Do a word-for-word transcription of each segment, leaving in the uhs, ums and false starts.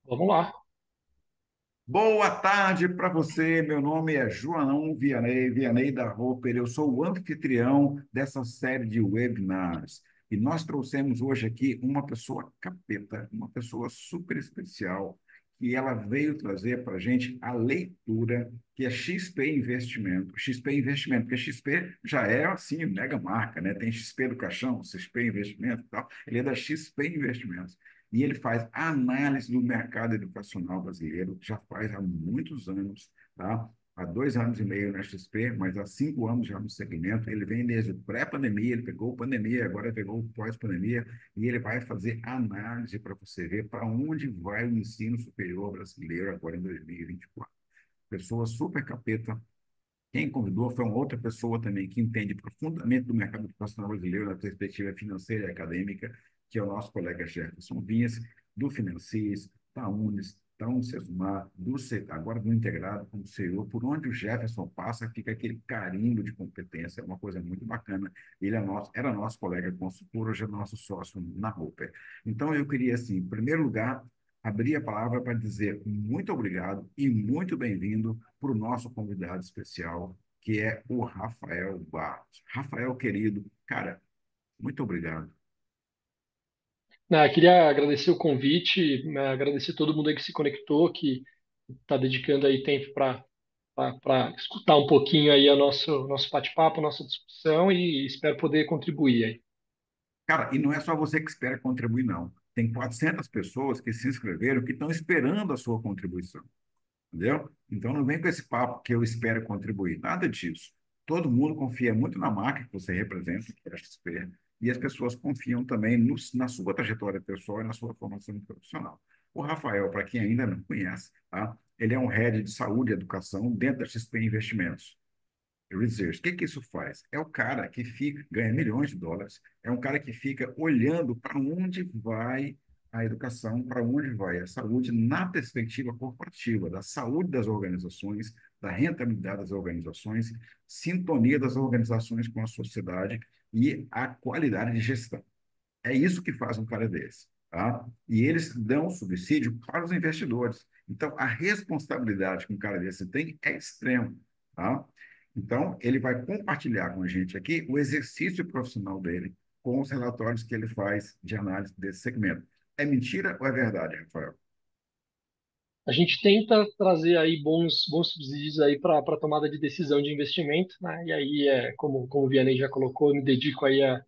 Vamos lá. Boa tarde para você. Meu nome é João Vianney, Vianney da Roper. Eu sou o anfitrião dessa série de webinars. E nós trouxemos hoje aqui uma pessoa capeta, uma pessoa super especial, que ela veio trazer para a gente a leitura, que é X P Investimento. X P Investimento, porque X P já é assim, mega marca, né? Tem X P do Caixão, X P Investimento e tal. Ele é da X P Investimentos e ele faz análise do mercado educacional brasileiro, já faz há muitos anos, tá? Há dois anos e meio na X P, mas há cinco anos já no segmento. Ele vem desde pré-pandemia, ele pegou pandemia, agora pegou pós-pandemia, e ele vai fazer análise para você ver para onde vai o ensino superior brasileiro agora em dois mil e vinte e quatro. Pessoa super capeta. Quem convidou foi uma outra pessoa também que entende profundamente do mercado educacional brasileiro na perspectiva financeira e acadêmica, que é o nosso colega Jefferson Vinhas, do Financis, da Unis, da Unicesumar, do C, agora do Integrado como C E O. Por onde o Jefferson passa, fica aquele carimbo de competência, é uma coisa muito bacana. Ele é nosso, era nosso colega consultor, hoje é nosso sócio na Roper. Então, eu queria, assim, em primeiro lugar, abrir a palavra para dizer muito obrigado e muito bem-vindo para o nosso convidado especial, que é o Rafael Barros. Rafael, querido, cara, muito obrigado. Ah, queria agradecer o convite, né, agradecer todo mundo aí que se conectou, que está dedicando aí tempo para para escutar um pouquinho aí a nosso nosso bate-papo, nossa discussão e espero poder contribuir aí. Cara, e não é só você que espera contribuir, não. Tem quatrocentas pessoas que se inscreveram que estão esperando a sua contribuição. Entendeu? Então não vem com esse papo que eu espero contribuir, nada disso. Todo mundo confia muito na marca que você representa, que é a X P, e as pessoas confiam também no, na sua trajetória pessoal e na sua formação profissional. O Rafael, para quem ainda não conhece, tá? Ele é um head de saúde e educação dentro da X P Investimentos. Research. O que que isso faz? É o cara que fica, ganha milhões de dólares, é um cara que fica olhando para onde vai a educação, para onde vai a saúde, na perspectiva corporativa, da saúde das organizações, da rentabilidade das organizações, sintonia das organizações com a sociedade e a qualidade de gestão. É isso que faz um cara desse. Tá? E eles dão subsídio para os investidores. Então, a responsabilidade que um cara desse tem é extrema. Tá? Então, ele vai compartilhar com a gente aqui o exercício profissional dele com os relatórios que ele faz de análise desse segmento. É mentira ou é verdade, Rafael? A gente tenta trazer aí bons bons subsídios aí para para tomada de decisão de investimento, né? E aí é como como o Vianney já colocou, eu me dedico aí a,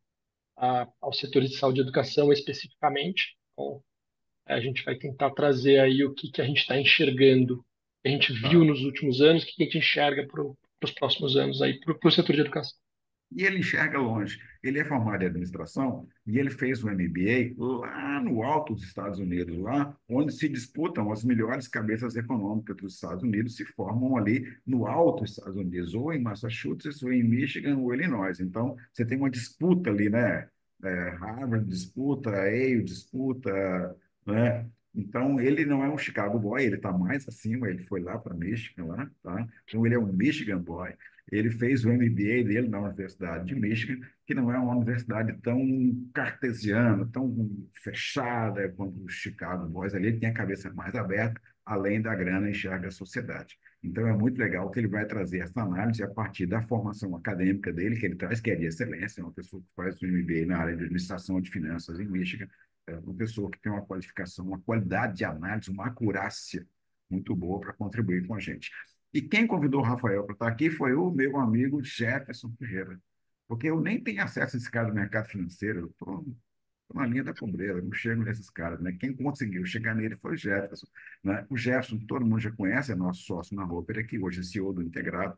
a aos setores de saúde e educação especificamente. Então, a gente vai tentar trazer aí o que, que a gente está enxergando, que a gente viu Tá. nos últimos anos, o que, que a gente enxerga para os próximos anos aí, para o setor de educação. E ele enxerga longe. Ele é formado em administração e ele fez um M B A lá no alto dos Estados Unidos, lá onde se disputam as melhores cabeças econômicas dos Estados Unidos, se formam ali no alto dos Estados Unidos, ou em Massachusetts, ou em Michigan, ou Illinois. Então, você tem uma disputa ali, né? É, Harvard disputa, Yale disputa, né? Então, ele não é um Chicago boy, ele está mais acima, ele foi lá para Michigan, lá, tá? Então, ele é um Michigan boy. Ele fez o M B A dele na Universidade de Michigan, que não é uma universidade tão cartesiana, tão fechada quanto o Chicago Boys. Ali ele tem a cabeça mais aberta, além da grana, enxerga a sociedade. Então é muito legal que ele vai trazer essa análise a partir da formação acadêmica dele, que ele traz, que é de excelência, é uma pessoa que faz o M B A na área de administração de finanças em Michigan, é uma pessoa que tem uma qualificação, uma qualidade de análise, uma acurácia muito boa para contribuir com a gente. E quem convidou o Rafael para estar aqui foi o meu amigo Jefferson Ferreira, porque eu nem tenho acesso a esse cara do mercado financeiro, eu estou na linha da pobreza, eu não chego nesses caras, né? Quem conseguiu chegar nele foi o Jefferson, né? O Jefferson, todo mundo já conhece, é nosso sócio na Roper aqui, hoje é C E O do Integrado,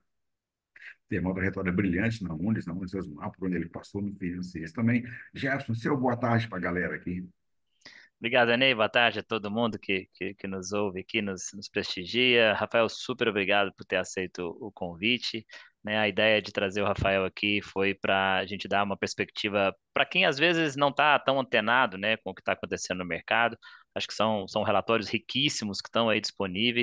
tem uma trajetória brilhante na Unis, na Unicesumar, por onde ele passou no Finanças também. Jefferson, seu boa tarde para a galera aqui. Obrigado, Enei. Boa tarde a todo mundo que, que, que nos ouve aqui, nos, nos prestigia. Rafael, super obrigado por ter aceito o convite. Né, a ideia de trazer o Rafael aqui foi para a gente dar uma perspectiva para quem às vezes não está tão antenado, né, com o que está acontecendo no mercado. Acho que são, são relatórios riquíssimos que estão aí disponíveis,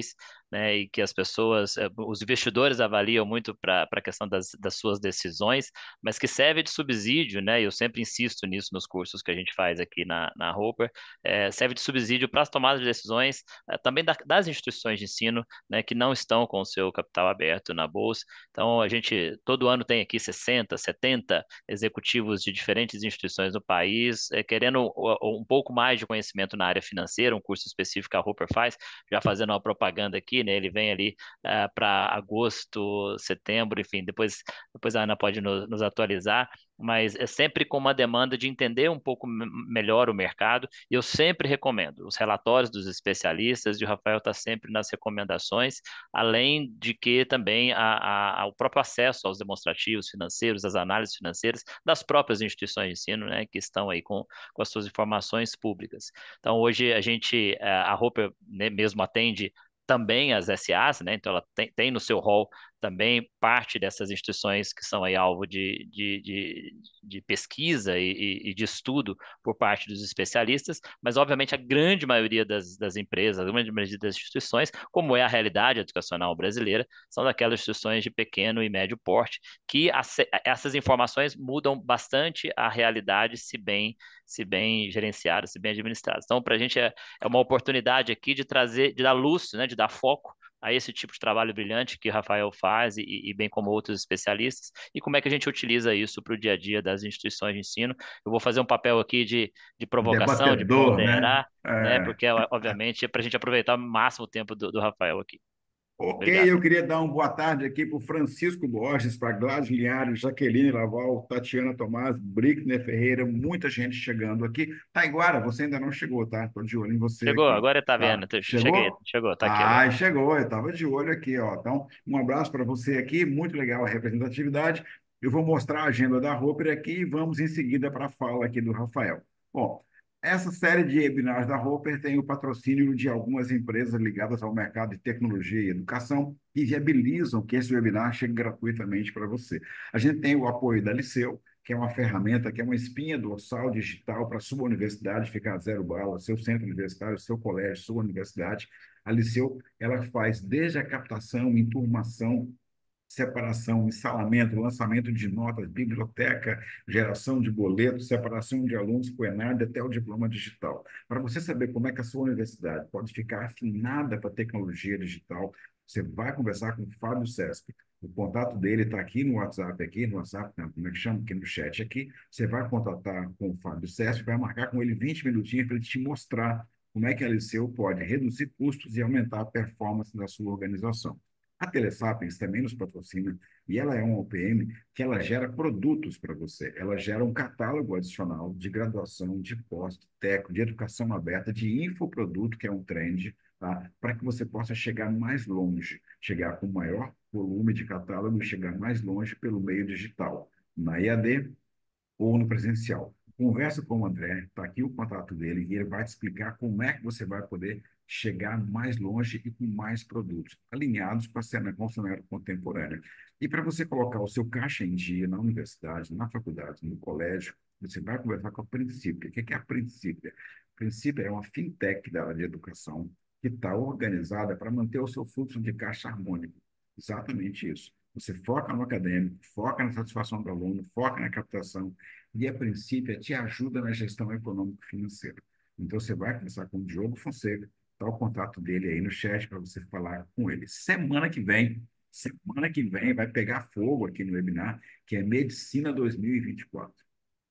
né, e que as pessoas, eh, os investidores avaliam muito para a questão das, das suas decisões, mas que serve de subsídio, né, e eu sempre insisto nisso nos cursos que a gente faz aqui na, na Roper, eh, serve de subsídio para as tomadas de decisões, eh, também da, das instituições de ensino, né, que não estão com o seu capital aberto na bolsa. Então, a gente todo ano tem aqui sessenta, setenta executivos de diferentes instituições do país, eh, querendo um pouco mais de conhecimento na área financeira, um curso específico que a Roper faz, já fazendo uma propaganda aqui, né? Ele vem ali uh, para agosto, setembro, enfim, depois, depois a Ana pode no, nos atualizar, mas é sempre com uma demanda de entender um pouco melhor o mercado, e eu sempre recomendo os relatórios dos especialistas, e o Rafael está sempre nas recomendações, além de que também a, a, o próprio acesso aos demonstrativos financeiros, às análises financeiras das próprias instituições de ensino, né, que estão aí com, com as suas informações públicas. Então, hoje a gente, a Roper, né, mesmo atende também as S As, né? Então ela tem, tem no seu rol também parte dessas instituições que são aí alvo de, de, de, de pesquisa e, e, de estudo por parte dos especialistas, mas obviamente a grande maioria das, das empresas, a grande maioria das instituições, como é a realidade educacional brasileira, são daquelas instituições de pequeno e médio porte, que as, essas informações mudam bastante a realidade, se bem, se bem gerenciadas, se bem administradas. Então, para a gente é, é uma oportunidade aqui de trazer, de dar luz, né, de dar foco a esse tipo de trabalho brilhante que o Rafael faz e, e bem como outros especialistas, e como é que a gente utiliza isso para o dia a dia das instituições de ensino. Eu vou fazer um papel aqui de, de provocação, de Debatedor, né? ponderar, né, É. porque obviamente é para a gente aproveitar o máximo tempo do, do Rafael aqui. Ok, Obrigado. eu queria dar uma boa tarde aqui para o Francisco Borges, para Gladys Linhares, Jaqueline Laval, Tatiana Tomás, Brickner Ferreira, muita gente chegando aqui. Taiguara, você ainda não chegou, tá? Estou de olho em você Chegou, aqui, agora tá tá? vendo. Cheguei, Chegou? chegou, tá aqui agora. Ah, chegou, eu estava de olho aqui, ó. Então, um abraço para você aqui, muito legal a representatividade. Eu vou mostrar a agenda da Roper aqui e vamos em seguida para a fala aqui do Rafael. Bom, essa série de webinars da Roper tem o patrocínio de algumas empresas ligadas ao mercado de tecnologia e educação que viabilizam que esse webinar chegue gratuitamente para você. A gente tem o apoio da Liceu, que é uma ferramenta, que é uma espinha dorsal digital para a sua universidade ficar zero bala, seu centro universitário, seu colégio, sua universidade. A Liceu, ela faz desde a captação, enturmação, separação, ensalamento, lançamento de notas, biblioteca, geração de boletos, separação de alunos por ENAD até o diploma digital. Para você saber como é que a sua universidade pode ficar afinada para a tecnologia digital, você vai conversar com o Fábio Sesp. O contato dele está aqui no WhatsApp, aqui no WhatsApp, não, como é que chama? Aqui no chat aqui. Você vai contatar com o Fábio Sesp, vai marcar com ele vinte minutinhos para ele te mostrar como é que a Liceu pode reduzir custos e aumentar a performance da sua organização. A Telesapiens também nos patrocina e ela é uma O P M que ela gera produtos para você. Ela gera um catálogo adicional de graduação, de pós, de teco, de educação aberta, de infoproduto, que é um trend, tá? Para que você possa chegar mais longe, chegar com maior volume de catálogo e chegar mais longe pelo meio digital, na E A D ou no presencial. Conversa com o André, está aqui o contato dele, e ele vai te explicar como é que você vai poder chegar mais longe e com mais produtos, alinhados com a cena com o cenário contemporâneo. E para você colocar o seu caixa em dia na universidade, na faculdade, no colégio, você vai conversar com a Princípio. O que é a Princípio? A Princípio é uma fintech da área de educação que está organizada para manter o seu fluxo de caixa harmônico. Exatamente isso. Você foca no acadêmico, foca na satisfação do aluno, foca na captação, e, a princípio, te ajuda na gestão econômico-financeira. Então, você vai conversar com o Diogo Fonseca, está o contato dele aí no chat para você falar com ele. Semana que vem, semana que vem, vai pegar fogo aqui no webinar, que é Medicina dois mil e vinte e quatro.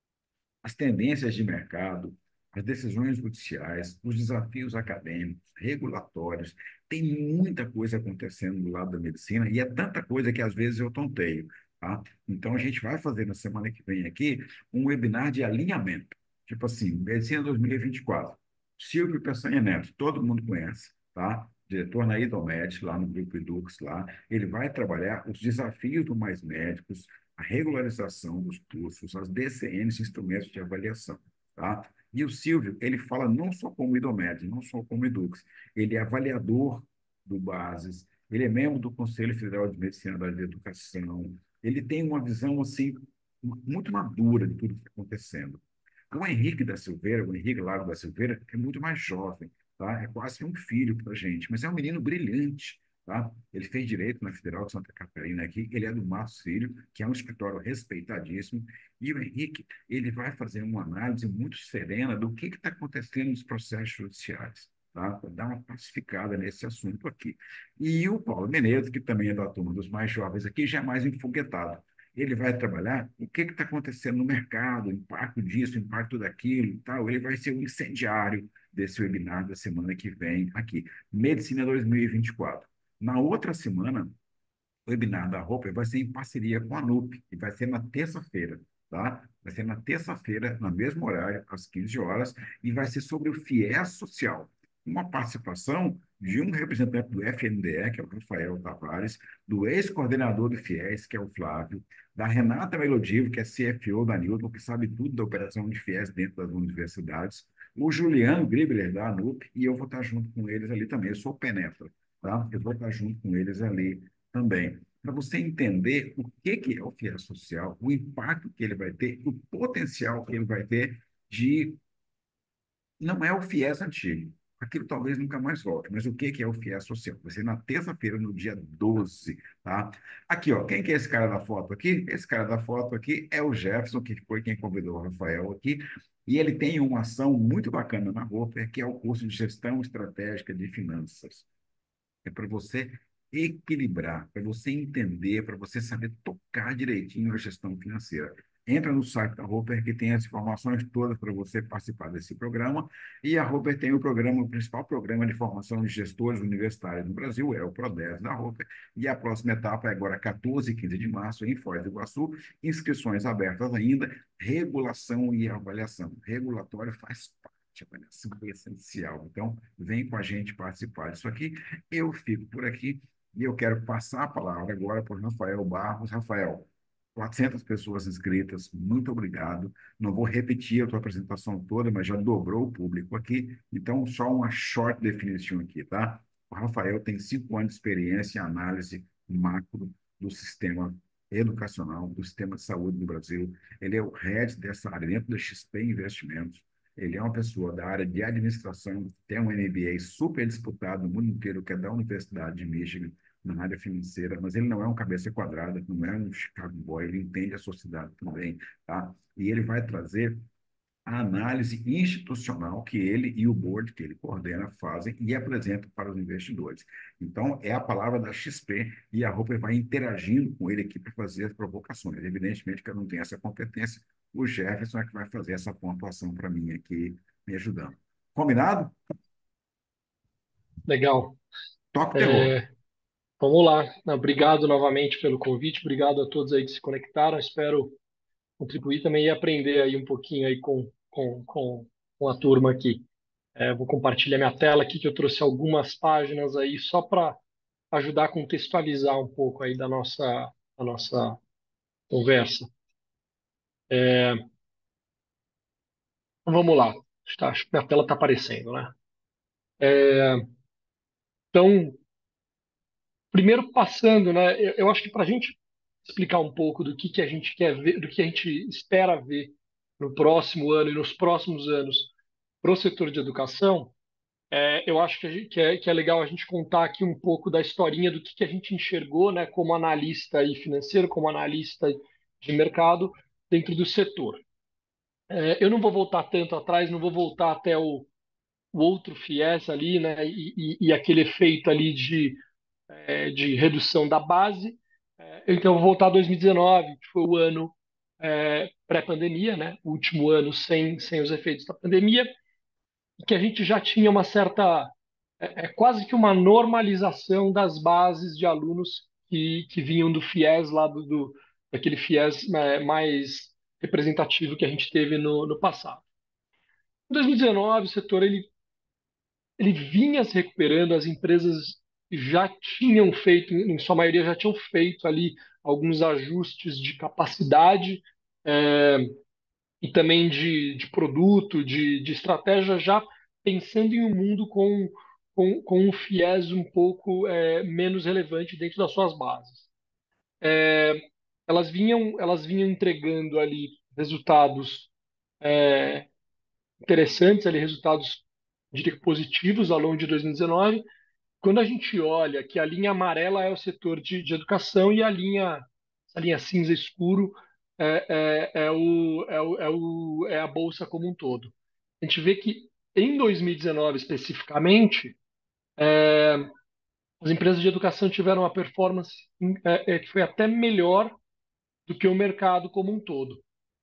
As tendências de mercado, as decisões judiciais, os desafios acadêmicos, regulatórios, tem muita coisa acontecendo do lado da medicina e é tanta coisa que às vezes eu tonteio, tá? Então a gente vai fazer na semana que vem aqui um webinar de alinhamento, tipo assim, Medicina dois mil e vinte e quatro. Silvio Peçanha Neto, todo mundo conhece, tá? Diretor na Idomed, lá no Grupo Edux, lá, ele vai trabalhar os desafios do Mais Médicos, a regularização dos cursos, as D C Ns, instrumentos de avaliação, tá? E o Silvio, ele fala não só como IDOMED, não só como Edux, ele é avaliador do Bases, ele é membro do Conselho Federal de Medicina da Educação, ele tem uma visão, assim, muito madura de tudo que está acontecendo. O Henrique da Silveira, o Henrique Lago da Silveira, é muito mais jovem, tá? É quase um filho para a gente, mas é um menino brilhante, tá? Ele fez direito na Federal de Santa Catarina aqui, ele é do Márcio Filho, que é um escritório respeitadíssimo, e o Henrique, ele vai fazer uma análise muito serena do que está acontecendo nos processos judiciais, tá? Para dar uma pacificada nesse assunto aqui. E o Paulo Menezes, que também é da turma dos mais jovens aqui, já é mais enfoguetado. Ele vai trabalhar o que está acontecendo no mercado, o impacto disso, o impacto daquilo e tal. Ele vai ser o incendiário desse webinar da semana que vem aqui. Medicina dois mil e vinte e quatro. Na outra semana, o webinar da Roper vai ser em parceria com a NUP, e vai ser na terça-feira, tá? Vai ser na terça-feira, no mesmo horário, às quinze horas, e vai ser sobre o FIES social. Uma participação de um representante do F N D E, que é o Rafael Tavares, do ex-coordenador do FIES, que é o Flávio, da Renata Melodivo, que é C F O da Newton, que sabe tudo da operação de FIES dentro das universidades, o Juliano Gribler, da ANUP, e eu vou estar junto com eles ali também. Eu sou o Penetra, tá? Eu vou estar junto com eles ali também, para você entender o que que é o FIES social, o impacto que ele vai ter, o potencial que ele vai ter de... Não é o FIES antigo, aquilo talvez nunca mais volte, mas o que que é o FIES social? Vai ser na terça-feira, no dia doze, tá? Aqui, ó, quem que é esse cara da foto aqui? Esse cara da foto aqui é o Jefferson, que foi quem convidou o Rafael aqui, e ele tem uma ação muito bacana na Roper, que é o curso de Gestão Estratégica de Finanças. É para você equilibrar, para você entender, para você saber tocar direitinho a gestão financeira. Entra no site da Roper, que tem as informações todas para você participar desse programa. E a Roper tem o programa, o principal programa de formação de gestores universitários no Brasil, é o PRODES da Roper. E a próxima etapa é agora quatorze e quinze de março, em Foz do Iguaçu. Inscrições abertas ainda, regulação e avaliação. Regulatório faz parte. A avaliação é essencial. Então, vem com a gente participar disso aqui. Eu fico por aqui e eu quero passar a palavra agora para o Rafael Barros. Rafael, quatrocentas pessoas inscritas, muito obrigado. Não vou repetir a tua apresentação toda, mas já dobrou o público aqui. Então, só uma short definition aqui, tá? O Rafael tem cinco anos de experiência em análise macro do sistema educacional, do sistema de saúde do Brasil. Ele é o head dessa área dentro da X P Investimentos. Ele é uma pessoa da área de administração, tem um M B A super disputado no mundo inteiro, que é da Universidade de Michigan, na área financeira, mas ele não é um cabeça quadrada, não é um Chicago Boy, ele entende a sociedade também, tá? E ele vai trazer a análise institucional que ele e o board que ele coordena fazem e apresentam para os investidores. Então, é a palavra da X P e a Roper vai interagindo com ele aqui para fazer as provocações. Evidentemente que eu não tenho essa competência, o Jefferson é que vai fazer essa pontuação para mim aqui, me ajudando. Combinado? Legal. Toca o terror. É, vamos lá. Obrigado novamente pelo convite. Obrigado a todos aí que se conectaram. Espero contribuir também e aprender aí um pouquinho aí com, com, com, com a turma aqui. É, vou compartilhar minha tela aqui, que eu trouxe algumas páginas aí só para ajudar a contextualizar um pouco aí da nossa, da nossa conversa. É, então vamos lá. Tá, acho que minha tela está aparecendo, né? É, então, primeiro passando, né? Eu, eu acho que para a gente explicar um pouco do que, que a gente quer ver, do que a gente espera ver no próximo ano e nos próximos anos para o setor de educação, é, eu acho que, a gente- que é, que é legal a gente contar aqui um pouco da historinha do que, que a gente enxergou, né, como analista aí financeiro, como analista de mercado dentro do setor. É, eu não vou voltar tanto atrás, não vou voltar até o, o outro FIES ali, né, e, e, e aquele efeito ali de, é, de redução da base. É, então, eu vou voltar a dois mil e dezenove, que foi o ano é, pré-pandemia, né, o último ano sem, sem os efeitos da pandemia, que a gente já tinha uma certa, é, é quase que uma normalização das bases de alunos que, que vinham do FIES, lá do, do daquele FIES é, mais representativo que a gente teve no, no passado. Em dois mil e dezenove, o setor ele, ele vinha se recuperando, as empresas já tinham feito, em sua maioria, já tinham feito ali alguns ajustes de capacidade, é, e também de, de produto, de, de estratégia, já pensando em um mundo com, com, com um FIES um pouco é, menos relevante dentro das suas bases. É, elas vinham, elas vinham entregando ali resultados é, interessantes, ali, resultados, diria que positivos ao longo de dois mil e dezenove, quando a gente olha que a linha amarela é o setor de, de educação e a linha, a linha cinza escuro é, é, é, o, é, o, é, o, é a bolsa como um todo. A gente vê que em dois mil e dezenove especificamente, as empresas de educação tiveram uma performance é, é, que foi até melhor do que o mercado como um todo.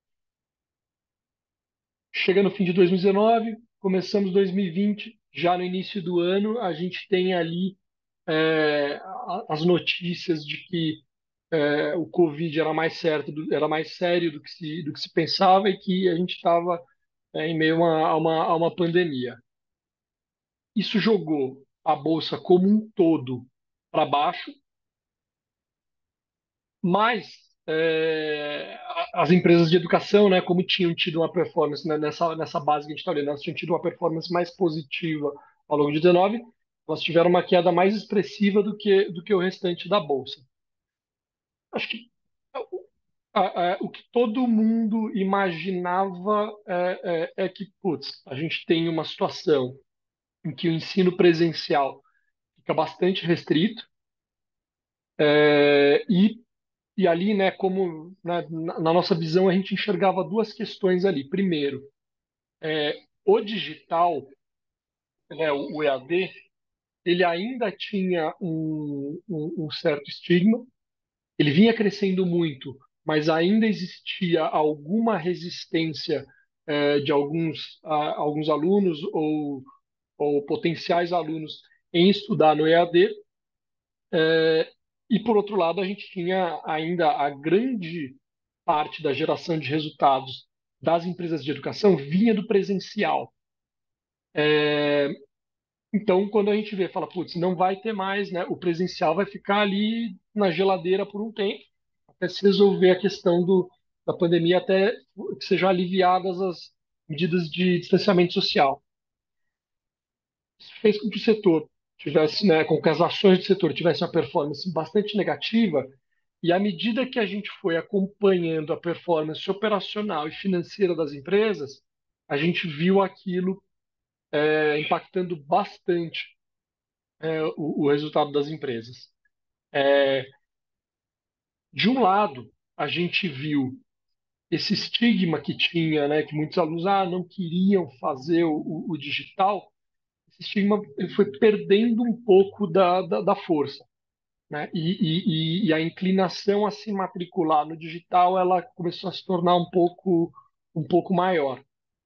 Chega no fim de dois mil e dezenove, começamos dois mil e vinte, já no início do ano, a gente tem ali é, as notícias de que é, o Covid era mais certo, do- era mais sério do que se, do que se pensava e que a gente estava é, em meio a uma, a uma, a uma pandemia. Isso jogou a bolsa como um todo para baixo, mas é, a- as empresas de educação, né, como tinham tido uma performance, né, nessa, nessa base que a gente está olhando, elas tinham tido uma performance mais positiva ao longo de dezenove, elas tiveram uma queda mais expressiva do que, do que o restante da bolsa. Acho que a- a- o que todo mundo imaginava é, é- é que, putz, a gente tem uma situação em que o ensino presencial fica bastante restrito, é, e, e ali, né, como né, na, na nossa visão, a gente enxergava duas questões ali. Primeiro, é, o digital, né, o, o E A D, ele ainda tinha um, um, um certo estigma. Ele vinha crescendo muito, mas ainda existia alguma resistência eh, de alguns, a- alguns alunos ou, ou potenciais alunos em estudar no E A D. E, por outro lado, a gente tinha ainda a grande parte da geração de resultados das empresas de educação vinha do presencial. Então, quando a gente vê, fala, putz, não vai ter mais, né? O presencial vai ficar ali na geladeira por um tempo, até se resolver a questão do, da pandemia, até que sejam aliviadas as medidas de distanciamento social. Isso fez com que o setor tivesse, né, com que as ações do setor tivessem uma performance bastante negativa, e à medida que a gente foi acompanhando a performance operacional e financeira das empresas, a gente viu aquilo é, impactando bastante é, o, o resultado das empresas. É, de um lado, a gente viu esse estigma que tinha, né, que muitos alunos ah, não queriam fazer o, o, o digital, esse estigma ele foi perdendo um pouco da, da, da força. Né? E, e, e a inclinação a se matricular no digital ela começou a se tornar um pouco, um pouco maior.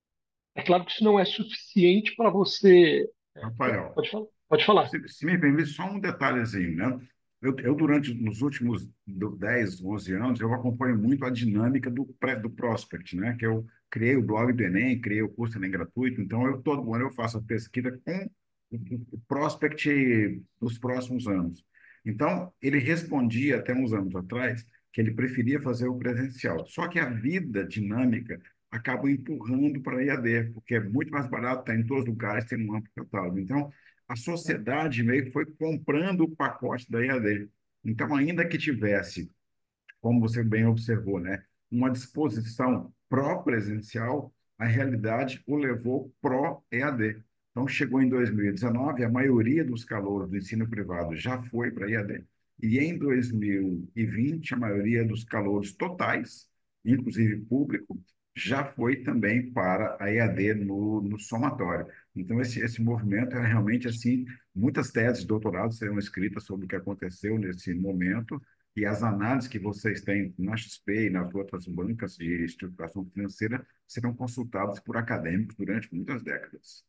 É claro que isso não é suficiente para você. Rafael, Pode falar. Pode falar. Se, se me permite, só um detalhezinho, né? Eu, eu, durante, nos últimos do- dez, onze anos, eu acompanho muito a dinâmica do, pré, do Prospect, né? Que eu criei o blog do Enem, criei o curso Enem gratuito, então eu, todo ano eu faço a pesquisa com o, o Prospect nos próximos anos. Então, ele respondia até uns anos atrás que ele preferia fazer o presencial. Só que a vida dinâmica acaba empurrando para a E A D, porque é muito mais barato, está em todos os lugares, tem um amplo catálogo. Então, a sociedade meio que foi comprando o pacote da E A D. Então, ainda que tivesse, como você bem observou, né, uma disposição pró-presencial, a realidade o levou pró-E A D. Então, chegou em dois mil e dezenove, a maioria dos calouros do ensino privado já foi para a E A D. E em dois mil e vinte, a maioria dos calouros totais, inclusive público, já foi também para a E A D no, no somatório. Então, esse, esse movimento é realmente assim, muitas teses de doutorado serão escritas sobre o que aconteceu nesse momento, e as análises que vocês têm na X P e nas outras bancas de estruturação financeira serão consultadas por acadêmicos durante muitas décadas.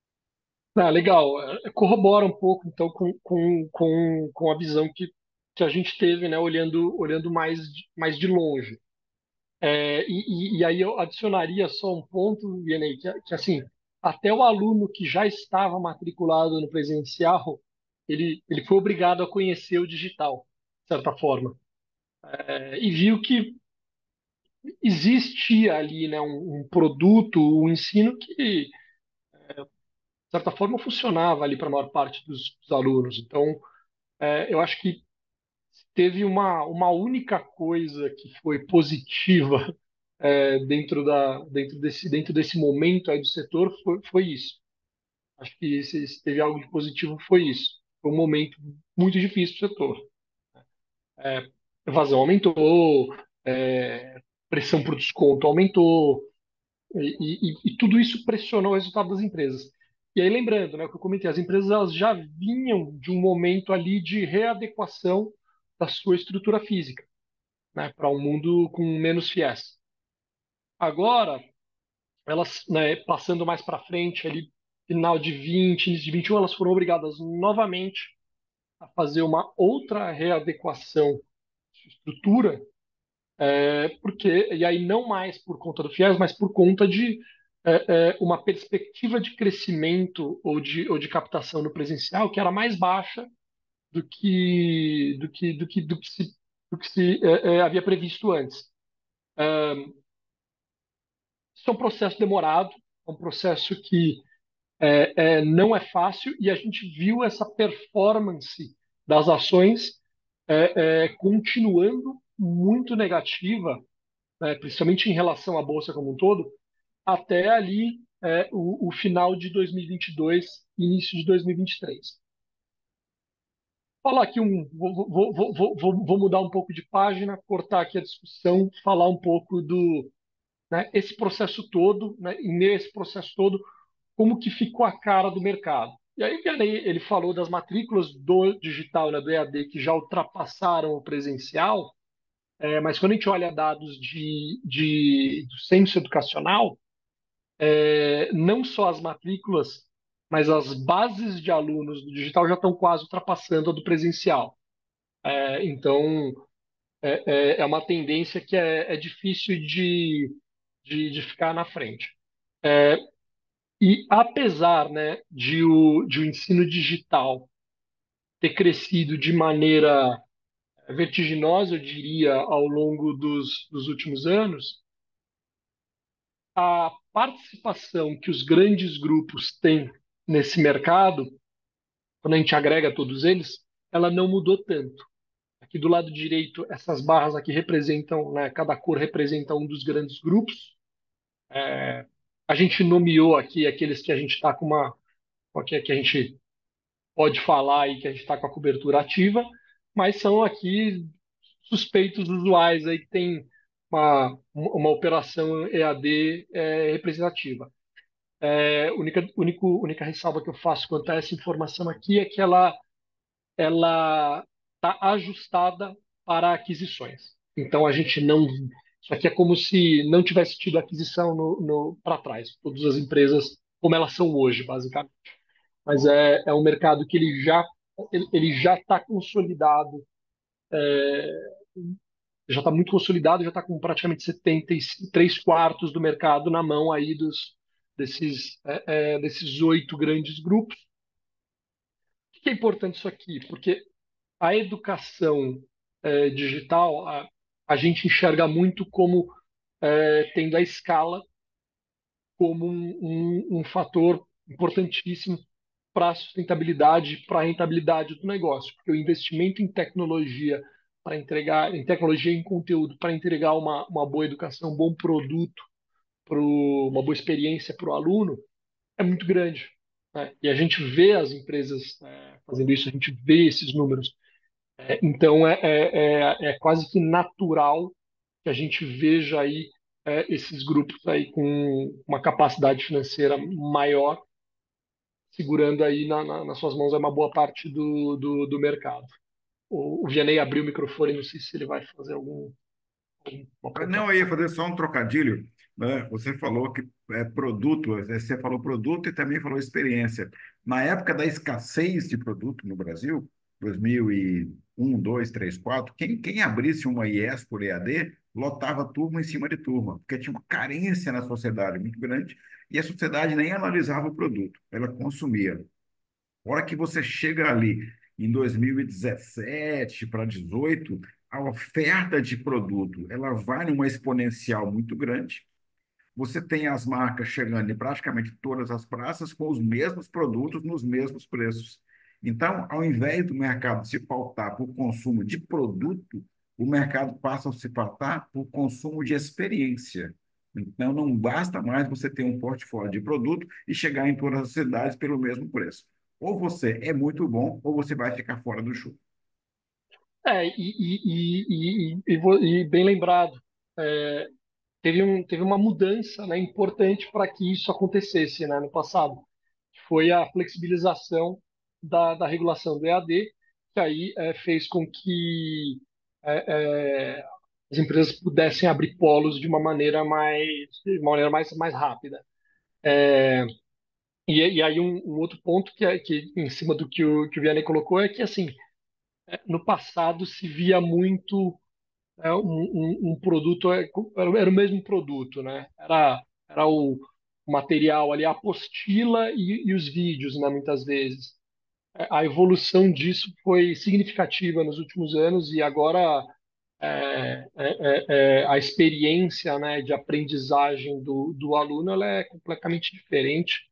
Ah, legal. É, corrobora um pouco, então, com, com, com, com a visão que, que a gente teve, né, olhando, olhando mais, de- mais de longe. É, e, e, e aí eu adicionaria só um ponto, Vianney, que, que assim, até o aluno que já estava matriculado no presencial, ele, ele foi obrigado a conhecer o digital, de certa forma. É, e viu que existia ali, né, um, um produto, um ensino que, de certa forma, funcionava ali para a maior parte dos, dos alunos. Então, é, eu acho que teve uma, uma única coisa que foi positiva é, dentro da, dentro desse, dentro desse momento aí do setor foi, foi isso. Acho que se, se teve algo de positivo foi isso. Foi um momento muito difícil para o setor. É, evasão aumentou, é, pressão por desconto aumentou, e, e- e tudo isso pressionou o resultado das empresas. E aí, lembrando, né, o que eu comentei, as empresas elas já vinham de um momento ali de readequação da sua estrutura física, né, para um mundo com menos fiéis. Agora, elas, né, passando mais para frente, ali, final de vinte, início de vinte e um, elas foram obrigadas novamente a fazer uma outra readequação de estrutura, é, porque, e aí não mais por conta do FIES, mas por conta de é, é, uma perspectiva de crescimento ou de, ou de captação no presencial que era mais baixa do que, do que, do que, do que se, do que se é, é, havia previsto antes. Isso é um processo demorado, é um processo que é, é, não é fácil e a gente viu essa performance das ações é, é, continuando muito negativa, né, principalmente em relação à bolsa como um todo, até ali é, o, o final de dois mil e vinte e dois, início de dois mil e vinte e três. Falar aqui um, vou, vou, vou, vou, vou vou mudar um pouco de página, cortar aqui a discussão, falar um pouco do, né, esse processo todo, né, e nesse processo todo, como que ficou a cara do mercado. E aí, ele falou das matrículas do digital, né, do E A D, que já ultrapassaram o presencial, é, mas quando a gente olha dados de, de, do censo educacional, é, não só as matrículas, mas as bases de alunos do digital já estão quase ultrapassando a do presencial. É, então, é, é, é uma tendência que é, é difícil de, de, de ficar na frente. É, e apesar, né, de, o, de o ensino digital ter crescido de maneira vertiginosa, eu diria, ao longo dos, dos últimos anos, a participação que os grandes grupos têm nesse mercado, quando a gente agrega todos eles, ela não mudou tanto. Aqui do lado direito, essas barras aqui representam, né, cada cor representa um dos grandes grupos. É, a gente nomeou aqui aqueles que a gente está com uma, que a gente pode falar aí que a gente está com a cobertura ativa, mas são aqui suspeitos usuais aí que tem uma, uma operação E A D é, representativa. É, única, único, única ressalva que eu faço quanto a essa informação aqui é que ela ela está ajustada para aquisições. Então a gente não, isso aqui é como se não tivesse tido aquisição no, no para trás. Todas as empresas como elas são hoje, basicamente. Mas é, é um mercado que ele já ele, ele já está consolidado, já está muito consolidado, já está com praticamente setenta e três quartos do mercado na mão aí dos desses é, é, desses oito grandes grupos. Por que é importante isso aqui? Porque a educação é, digital, a, a gente enxerga muito como é, tendo a escala como um, um, um fator importantíssimo para a sustentabilidade, para a rentabilidade do negócio, porque o investimento em tecnologia para entregar, em tecnologia e em conteúdo, para entregar uma, uma boa educação, um bom produto, pro, uma boa experiência para o aluno, é muito grande. Né? E a gente vê as empresas é, fazendo isso, a gente vê esses números. É, então, é, é, é, é quase que natural que a gente veja aí é, esses grupos aí com uma capacidade financeira maior, segurando aí na, na, nas suas mãos é uma boa parte do, do, do mercado. O, o Vianney abriu o microfone, não sei se ele vai fazer algum, alguma Ah, não, eu ia pontuação. fazer só um trocadilho, né? Você falou que é produto, eh, você falou produto e também falou experiência. Na época da escassez de produto no Brasil, dois mil e um, dois, três, quatro, quem, quem abrisse uma I E S por E A D lotava turma em cima de turma, porque tinha uma carência na sociedade muito grande e a sociedade nem analisava o produto, ela consumia. A hora que você chega ali em dois mil e dezessete para dezoito, a oferta de produto ela vai numa exponencial muito grande. Você tem as marcas chegando em praticamente todas as praças com os mesmos produtos nos mesmos preços. Então, ao invés do mercado se pautar por consumo de produto, o mercado passa a se pautar por consumo de experiência. Então, não basta mais você ter um portfólio de produto e chegar em todas as cidades pelo mesmo preço. Ou você é muito bom, ou você vai ficar fora do show. É, e, e, e, e, e, vo- e bem lembrado, é, teve, um, teve uma mudança, né, importante para que isso acontecesse, né, no passado, que foi a flexibilização da, da regulação do E A D, que aí é, fez com que é, é, as empresas pudessem abrir polos de uma maneira mais, de uma maneira mais, mais rápida. E, e aí um, um outro ponto que, é, que em cima do que o, que o Vianney colocou é que assim, é, no passado se via muito é, um, um, um produto é, era, era o mesmo produto, né? Era era o material ali, a apostila e, e os vídeos, né? Muitas vezes. É, a evolução disso foi significativa nos últimos anos e agora é, é, é, é, a experiência, né, de aprendizagem do, do aluno ela é completamente diferente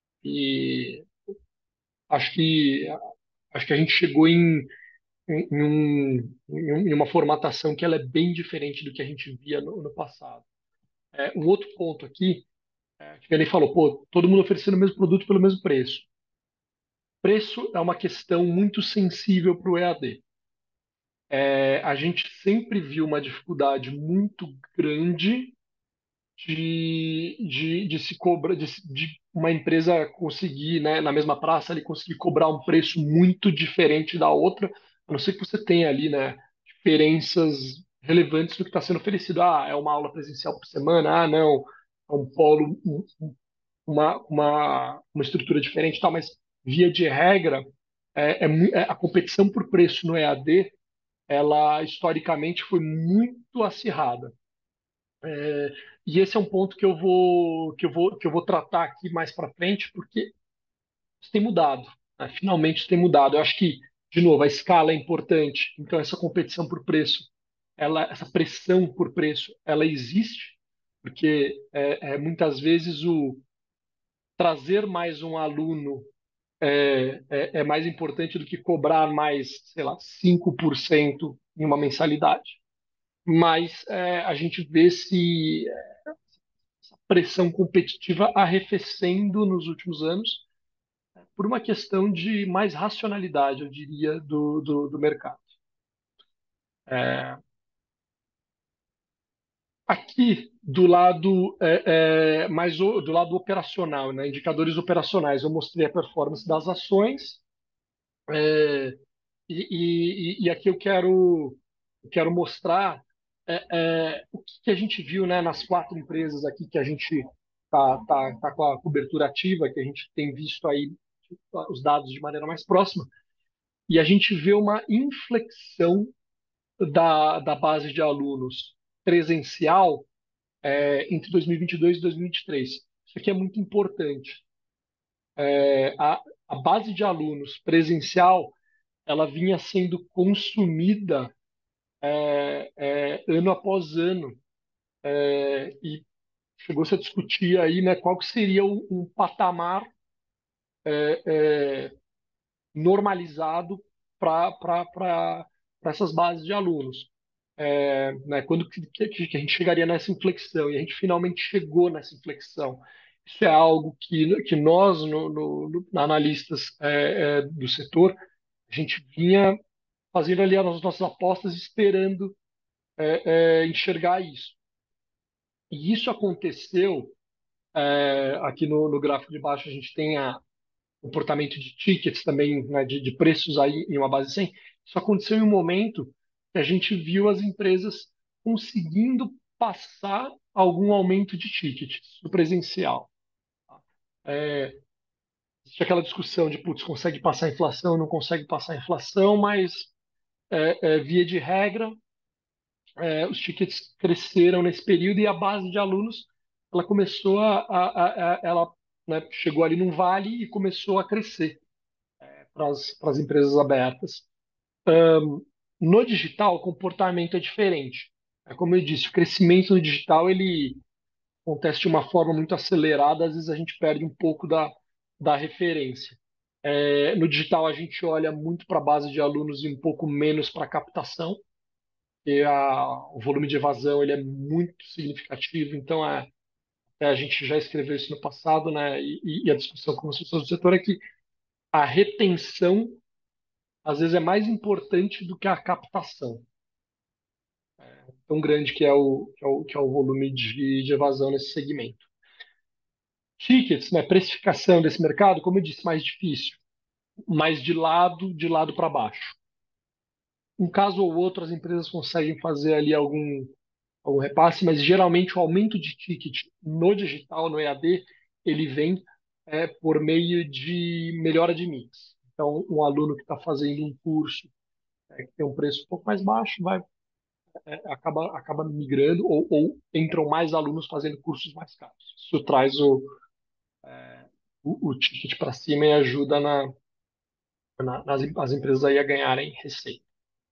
e acho que acho que a gente chegou em, em, em um, em uma formatação que ela é bem diferente do que a gente via no, no passado. É, um outro ponto aqui, é, que ele falou, pô, todo mundo oferecendo o mesmo produto pelo mesmo preço. Preço é uma questão muito sensível para o E A D. É, a gente sempre viu uma dificuldade muito grande de, de, de se cobrar, de, de uma empresa conseguir, né, na mesma praça, ali, conseguir cobrar um preço muito diferente da outra, a não ser que você tenha ali, né, diferenças relevantes do que está sendo oferecido. Ah, é uma aula presencial por semana, ah, não, é um polo, um- um- uma, uma, uma estrutura diferente, e tal, mas via de regra, é, é mu- é- a competição por preço no E A D, ela historicamente foi muito acirrada. É, e esse é um ponto que eu vou que eu vou que eu vou tratar aqui mais para frente, porque isso tem mudado, né? Finalmente isso tem mudado. Eu acho que, de novo, a escala é importante. Então essa competição por preço, ela, essa pressão por preço, ela existe, porque é, é, muitas vezes o trazer mais um aluno é, é, é mais importante do que cobrar mais, sei lá, cinco por cento em uma mensalidade. Mas é, a gente vê se pressão competitiva arrefecendo nos últimos anos por uma questão de mais racionalidade, eu diria, do, do, do mercado. É, aqui do lado é, é, mais o, do lado operacional, né, indicadores operacionais, eu mostrei a performance das ações é, e, e, e aqui eu quero eu quero mostrar é, é, o que, que a gente viu, né, nas quatro empresas aqui que a gente tá, tá, tá com a cobertura ativa, que a gente tem visto aí os dados de maneira mais próxima, e a gente vê uma inflexão da, da base de alunos presencial é, entre dois mil e vinte e dois e dois mil e vinte e três. Isso aqui é muito importante. É, a, a base de alunos presencial ela vinha sendo consumida é, é, ano após ano é, e chegou-se a discutir aí, né, qual que seria um, um patamar é, é, normalizado para essas bases de alunos. É, né, quando que, que, que a gente chegaria nessa inflexão? E a gente finalmente chegou nessa inflexão. Isso é algo que, que nós, no, no, no, analistas é, é, do setor, a gente vinha fazendo ali as nossas apostas, esperando é, é, enxergar isso. E isso aconteceu, é, aqui no, no gráfico de baixo a gente tem a, comportamento de tickets também, né, de, de preços aí em uma base cem. Isso aconteceu em um momento que a gente viu as empresas conseguindo passar algum aumento de tickets no presencial. É, existe aquela discussão de, putz, consegue passar a inflação, não consegue passar a inflação, mas é, é, via de regra, é, os tickets cresceram nesse período e a base de alunos ela começou a, a, a ela né, chegou ali num vale e começou a crescer para as empresas abertas. No digital, o comportamento é diferente. É como eu disse, o crescimento no digital ele acontece de uma forma muito acelerada, às vezes a gente perde um pouco da, da referência. É, no digital, a gente olha muito para a base de alunos e um pouco menos para a captação, e a, o volume de evasão ele é muito significativo, então é, é, a gente já escreveu isso no passado, né? E, e a discussão com as pessoas do setor é que a retenção às vezes é mais importante do que a captação. Tão grande que é o, que é o, que é o volume de, de evasão nesse segmento. Tickets, né, precificação desse mercado, como eu disse, mais difícil, mais de lado, de lado para baixo. Um caso ou outro, as empresas conseguem fazer ali algum, algum repasse, mas geralmente o aumento de ticket no digital, no E A D, ele vem é, por meio de melhora de mix. Então, um aluno que está fazendo um curso é, que tem um preço um pouco mais baixo, vai, é, acaba, acaba migrando, ou, ou entram mais alunos fazendo cursos mais caros. Isso traz o, o, o ticket para cima e ajuda na, na, nas as empresas aí a ganharem receita.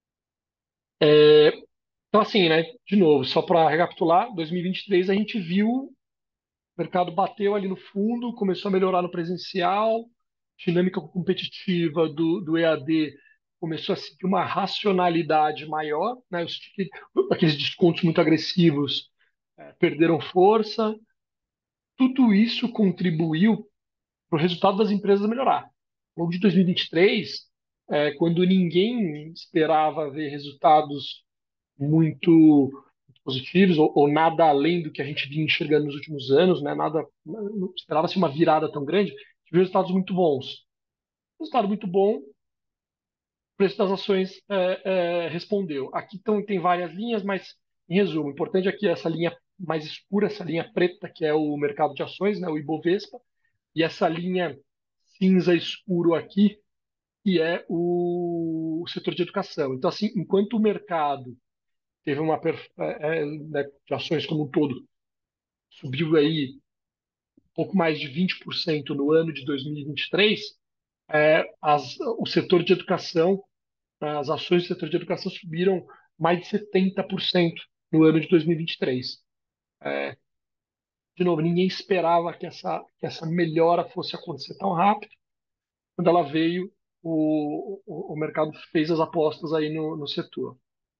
Então, assim, né, de novo, só para recapitular, dois mil e vinte e três a gente viu o mercado bateu ali no fundo, começou a melhorar no presencial, dinâmica competitiva do, do E A D começou a seguir uma racionalidade maior, né, os, aqueles descontos muito agressivos é, perderam força. Tudo isso contribuiu para o resultado das empresas melhorar. Ao longo de dois mil e vinte e três, é, quando ninguém esperava ver resultados muito positivos ou, ou nada além do que a gente vinha enxergando nos últimos anos, né? Nada, não esperava-se uma virada tão grande, tive resultados muito bons. Resultado muito bom, o preço das ações é, é, respondeu. Aqui tão, tem várias linhas, mas em resumo, o importante aqui é essa linha mais escura, essa linha preta, que é o mercado de ações, né, o Ibovespa, e essa linha cinza escuro aqui, que é o, o setor de educação. Então, assim, enquanto o mercado teve uma é, né, de ações como um todo subiu aí um pouco mais de vinte por cento no ano de dois mil e vinte e três, é, as, o setor de educação, as ações do setor de educação subiram mais de setenta por cento no ano de dois mil e vinte e três. É, de novo, ninguém esperava que essa, que essa melhora fosse acontecer tão rápido. Quando ela veio, o, o, o mercado fez as apostas aí no, no setor.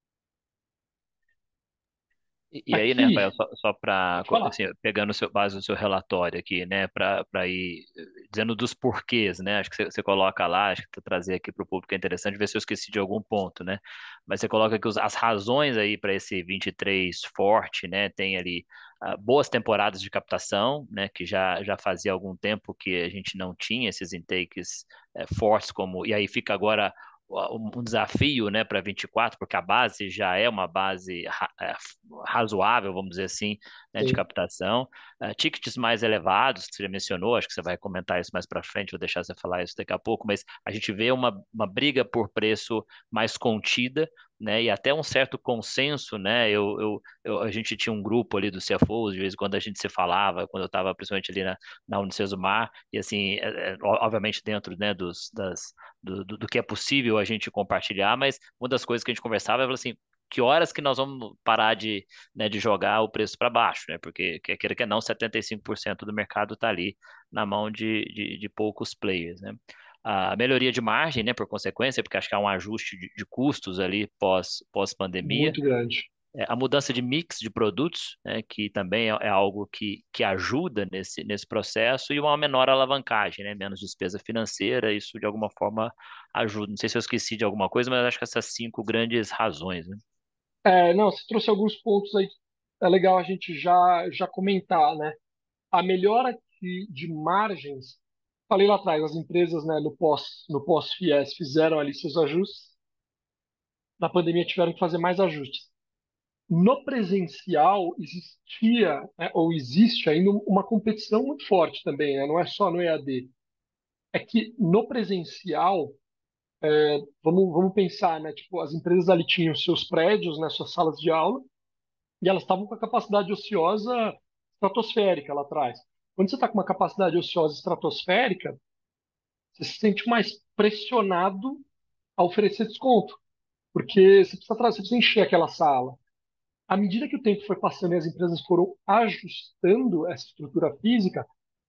E, e aí, né, Rafael, Aqui, só, só para, pode falar. assim, pegando o seu, base do seu relatório aqui, né, para para ir eh, dizendo dos porquês, né, acho que você, você coloca lá, acho que tu trazer aqui para o público é interessante ver se eu esqueci de algum ponto, né, mas você coloca aqui os, as razões aí para esse vinte e três forte, né, tem ali ah, boas temporadas de captação, né, que já, já fazia algum tempo que a gente não tinha esses intakes eh, fortes como, e aí fica agora um um desafio, né, para vinte e quatro, porque a base já é uma base ra é, razoável, vamos dizer assim, né, de Sim, captação. Uh, tickets mais elevados, que você já mencionou, acho que você vai comentar isso mais para frente, vou deixar você falar isso daqui a pouco, mas a gente vê uma, uma briga por preço mais contida, né, e até um certo consenso, né, eu, eu, eu, a gente tinha um grupo ali do C F Os, de vez em quando a gente se falava, quando eu estava principalmente ali na, na Unicesumar, e assim, é, é, obviamente dentro, né, dos, das, do, do, do que é possível a gente compartilhar, mas uma das coisas que a gente conversava é assim, que horas que nós vamos parar de, né, de jogar o preço para baixo, né? Porque, quer queira que não, setenta e cinco por cento do mercado está ali na mão de, de, de poucos players, né? A melhoria de margem, né, por consequência, porque acho que há um ajuste de, de custos ali pós, pós-pandemia. muito grande. É, a mudança de mix de produtos, né, que também é, é algo que, que ajuda nesse, nesse processo, e uma menor alavancagem, né, menos despesa financeira, isso de alguma forma ajuda. Não sei se eu esqueci de alguma coisa, mas acho que essas cinco grandes razões, né? É, não, você trouxe alguns pontos aí, é legal a gente já, já comentar, né? A melhora de, de margens, falei lá atrás, as empresas, né, no pós, no pós-FIES fizeram ali seus ajustes, na pandemia tiveram que fazer mais ajustes. No presencial existia, né, ou existe ainda uma competição muito forte também, né? Não é só no E A D. É que no presencial, vamos, vamos pensar, né? Tipo, as empresas ali tinham seus prédios, né, suas salas de aula, e elas estavam com a capacidade ociosa estratosférica lá atrás. Quando você está com uma capacidade ociosa estratosférica, você se sente mais pressionado a oferecer desconto, porque você precisa, tra- você precisa encher aquela sala. À medida que o tempo foi passando e as empresas foram ajustando essa estrutura física,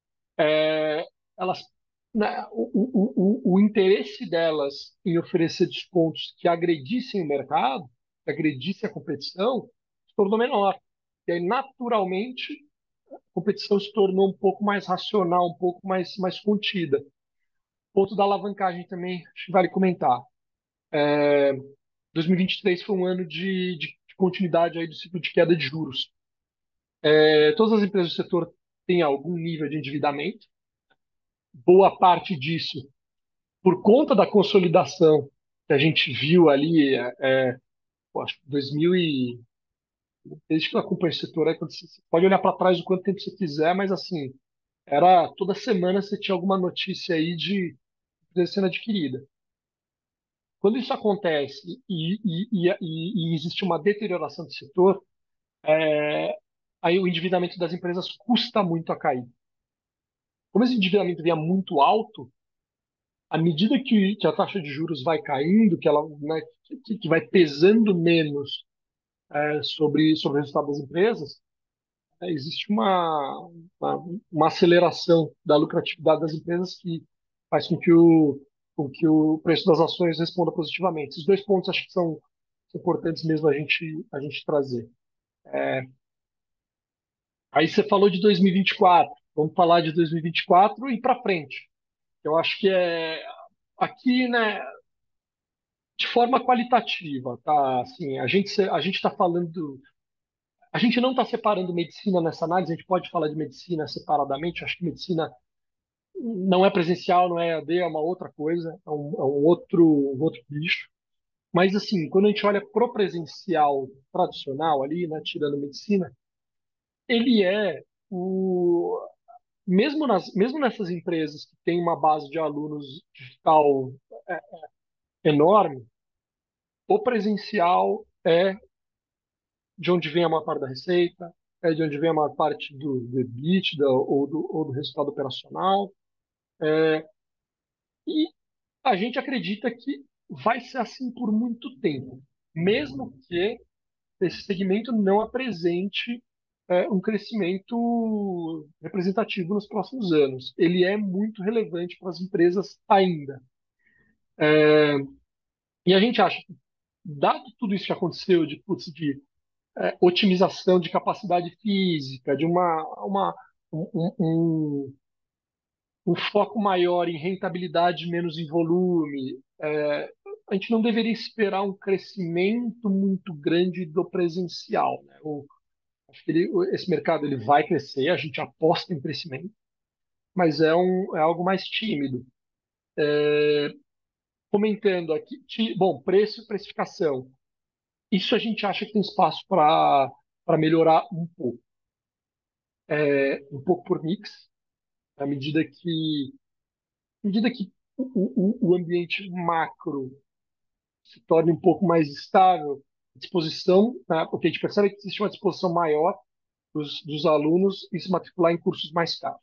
é, elas, né, o, o, o, o interesse delas em oferecer descontos que agredissem o mercado, que agredissem a competição, se tornou menor. E aí, naturalmente, a competição se tornou um pouco mais racional, um pouco mais, mais contida. Ponto da alavancagem também, acho que vale comentar. É, dois mil e vinte e três foi um ano de, de, de continuidade aí do ciclo de queda de juros. É, todas as empresas do setor têm algum nível de endividamento. Boa parte disso, por conta da consolidação que a gente viu ali, é, é, pô, acho que dois mil e... Desde que eu acompanho esse setor, aí, quando você, você pode olhar para trás o quanto tempo você quiser, mas assim, era toda semana você tinha alguma notícia aí de empresa sendo adquirida. Quando isso acontece e, e, e, e, e existe uma deterioração do setor, é, aí o endividamento das empresas custa muito a cair. Como esse endividamento vinha muito alto, à medida que, que a taxa de juros vai caindo, que ela, né, que, que vai pesando menos é, sobre, sobre o resultado das empresas, é, existe uma, uma, uma aceleração da lucratividade das empresas que faz com que o, com que o preço das ações responda positivamente. Esses dois pontos acho que são importantes mesmo a gente, a gente trazer. Aí você falou de dois mil e vinte e quatro, vamos falar de dois mil e vinte e quatro e para frente. Eu acho que é aqui, né, de forma qualitativa, tá? Assim, a gente se- a gente está falando, a gente não está separando medicina nessa análise. A gente pode falar de medicina separadamente. Eu acho que medicina não é presencial, não é E A D, é uma outra coisa, é um, é um outro, um outro bicho. Mas assim, quando a gente olha pro presencial tradicional ali, né, tirando medicina, ele é o mesmo nas mesmo nessas empresas que têm uma base de alunos digital é, enorme, o presencial é de onde vem a maior parte da receita, é de onde vem a maior parte do, do EBITDA ou do, ou do resultado operacional. E a gente acredita que vai ser assim por muito tempo, mesmo que esse segmento não apresente é, um crescimento representativo nos próximos anos. Ele é muito relevante para as empresas ainda. E a gente acha que, dado tudo isso que aconteceu, de, putz, de é, otimização de capacidade física, de uma, uma, um, um, um um foco maior em rentabilidade, menos em volume, é, a gente não deveria esperar um crescimento muito grande do presencial, né? O, acho que ele, esse mercado ele vai crescer, a gente aposta em crescimento, mas é, um, é algo mais tímido. Comentando aqui, ti- bom, preço e precificação. Isso a gente acha que tem espaço para para melhorar um pouco, é, um pouco por mix, à medida que, à medida que o, o, o ambiente macro se torne um pouco mais estável, disposição, né? Porque a gente percebe que existe uma disposição maior dos, dos alunos em se matricular em cursos mais caros.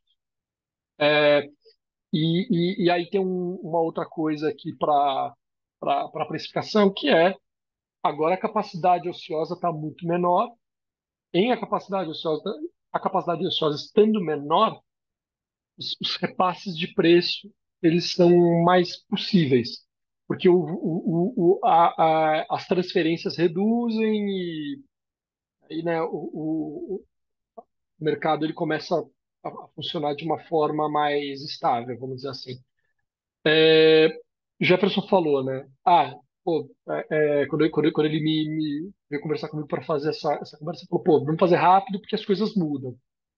E, e, e aí tem um, uma outra coisa aqui para para precificação, que é agora a capacidade ociosa está muito menor. Em a capacidade ociosa, a capacidade ociosa estando menor, os, os repasses de preço eles são mais possíveis, porque o, o, o, a, a, as transferências reduzem e, e né, o, o, o mercado ele começa a, a funcionar de uma forma mais estável, vamos dizer assim. É, Jefferson falou, né? Ah, pô, é, é, quando, ele- quando, ele- quando ele me, me veio conversar comigo para fazer essa, essa conversa, ele falou, pô, vamos fazer rápido porque as coisas mudam.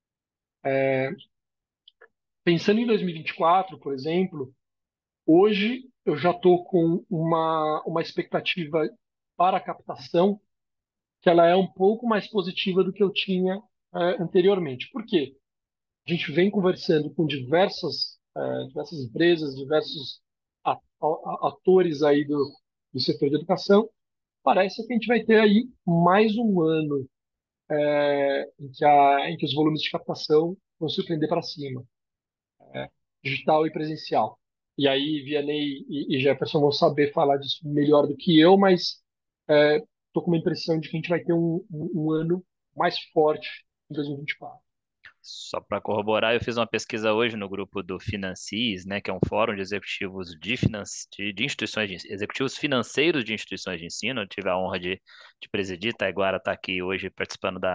Pensando em dois mil e vinte e quatro, por exemplo, hoje eu já estou com uma, uma expectativa para a captação que ela é um pouco mais positiva do que eu tinha é, anteriormente. Por quê? A gente vem conversando com diversas, é, diversas empresas, diversos a- a- atores aí do, do setor de educação. Parece que a gente vai ter aí mais um ano é, em que, a, em que os volumes de captação vão surpreender para cima, digital e presencial. E aí, Vianney e, e Jefferson vão saber falar disso melhor do que eu, mas estou com uma impressão de que a gente vai ter um, um, um ano mais forte em dois mil e vinte e quatro. Só para corroborar, eu fiz uma pesquisa hoje no grupo do Financis, né, que é um fórum de executivos de, finan de, de instituições de, executivos financeiros de instituições de ensino. Eu tive a honra de, de presidir, Taiguara está aqui hoje participando da,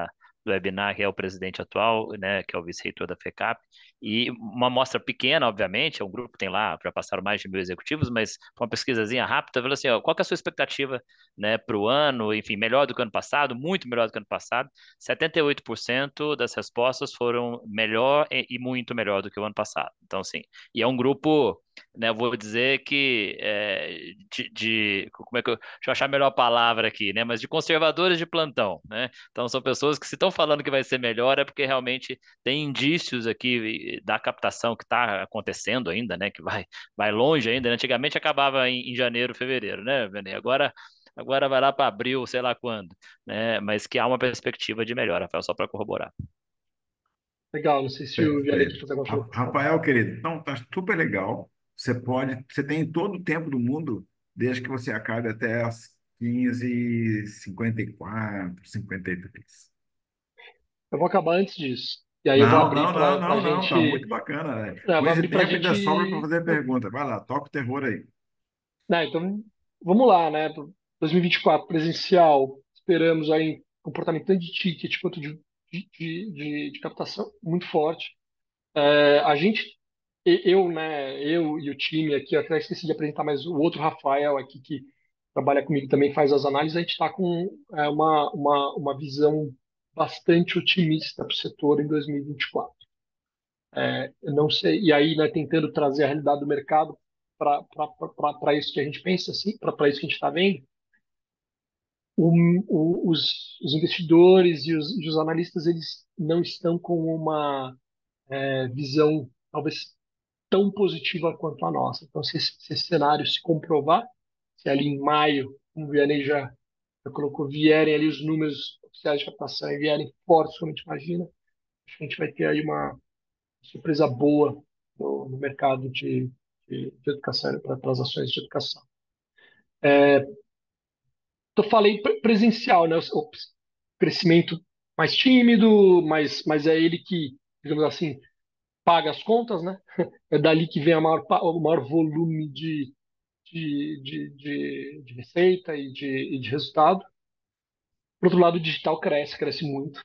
do webinar, que é o presidente atual, né, que é o vice-reitor da FECAP, e uma amostra pequena, obviamente, é um grupo que tem lá, já passaram mais de mil executivos, mas foi uma pesquisazinha rápida, falou assim, ó, qual que é a sua expectativa, né, para o ano, enfim, melhor do que o ano passado, muito melhor do que o ano passado, setenta e oito por cento das respostas foram melhor e, e muito melhor do que o ano passado. Então, assim, e é um grupo, né, eu vou dizer que é, de, de- como é que eu, deixa eu achar a melhor palavra aqui, né, mas de conservadores de plantão, né? Então são pessoas que se estão falando que vai ser melhor é porque realmente tem indícios aqui da captação que está acontecendo ainda, né, que vai vai longe ainda. Antigamente acabava em, em janeiro, fevereiro, né, Vene? Agora agora vai lá para abril, sei lá quando, né? Mas que há uma perspectiva de melhora, Rafael, só para corroborar. Legal, não sei se o Vianney quer Perfeito. fazer alguma Ra- colocação. Rafael, querido, então tá super legal. Você pode, você tem todo o tempo do mundo, desde que você acabe até as quinze e cinquenta e quatro, cinquenta e três. Eu vou acabar antes disso. E aí eu vou Não, abrir não, não, para a não, não, tá muito gente. bacana, né? É, eu Com vou esse abrir para a tempo ainda sobra para gente. fazer pergunta. Vai lá, toca o terror aí. Né, então, vamos lá, né? Pro dois mil e vinte e quatro, presencial, esperamos aí comportamento tanto de ticket quanto de, de, de, de- de captação muito forte. É, a gente, e- eu, né, eu e o time aqui, eu até esqueci de apresentar, mas o outro Rafael aqui que trabalha comigo também faz as análises, a gente está com é, uma, uma, uma visão bastante otimista para o setor em dois mil e vinte e quatro. É, eu não sei, e aí, né, tentando trazer a realidade do mercado para isso que a gente pensa, assim, para isso que a gente está vendo, o, o, os, os investidores e os, e os analistas eles não estão com uma é, visão talvez tão positiva quanto a nossa. Então, se esse, se esse cenário se comprovar, se ali em maio, como o Vianney já, já colocou, vierem ali os números oficiais de captação e vierem fortes, como a gente imagina, acho que a gente vai ter aí uma surpresa boa no, no mercado de, de, de educação, para as ações de educação. Eu falei pre- presencial, né? O crescimento mais tímido, mas, mas é ele que, digamos assim, paga as contas, né? É dali que vem a maior, pa- o maior volume de, de, de, de, de receita e de, e de resultado. Por outro lado, o digital cresce, cresce muito.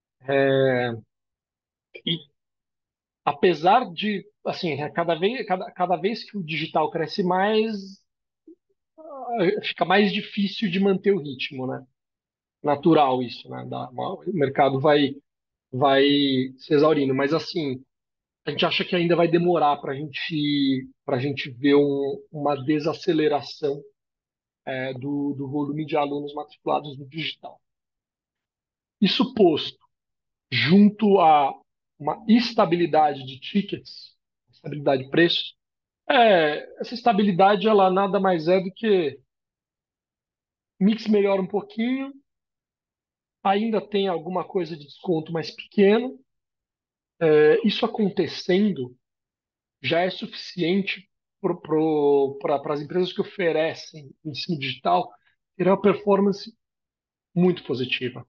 E apesar de, assim, cada vez, cada, cada vez que o digital cresce mais, ah, fica mais difícil de manter o ritmo, né? Natural isso, né? Da- o mercado vai, vai se exaurindo. Mas, assim, a gente acha que ainda vai demorar para gente, para gente ver um, uma desaceleração é, do, do volume de alunos matriculados no digital. Isso posto, junto a uma estabilidade de tickets, estabilidade de preços, é, essa estabilidade ela nada mais é do que mix melhora um pouquinho, ainda tem alguma coisa de desconto mais pequeno. É, isso acontecendo já é suficiente para as empresas que oferecem ensino digital ter uma performance muito positiva.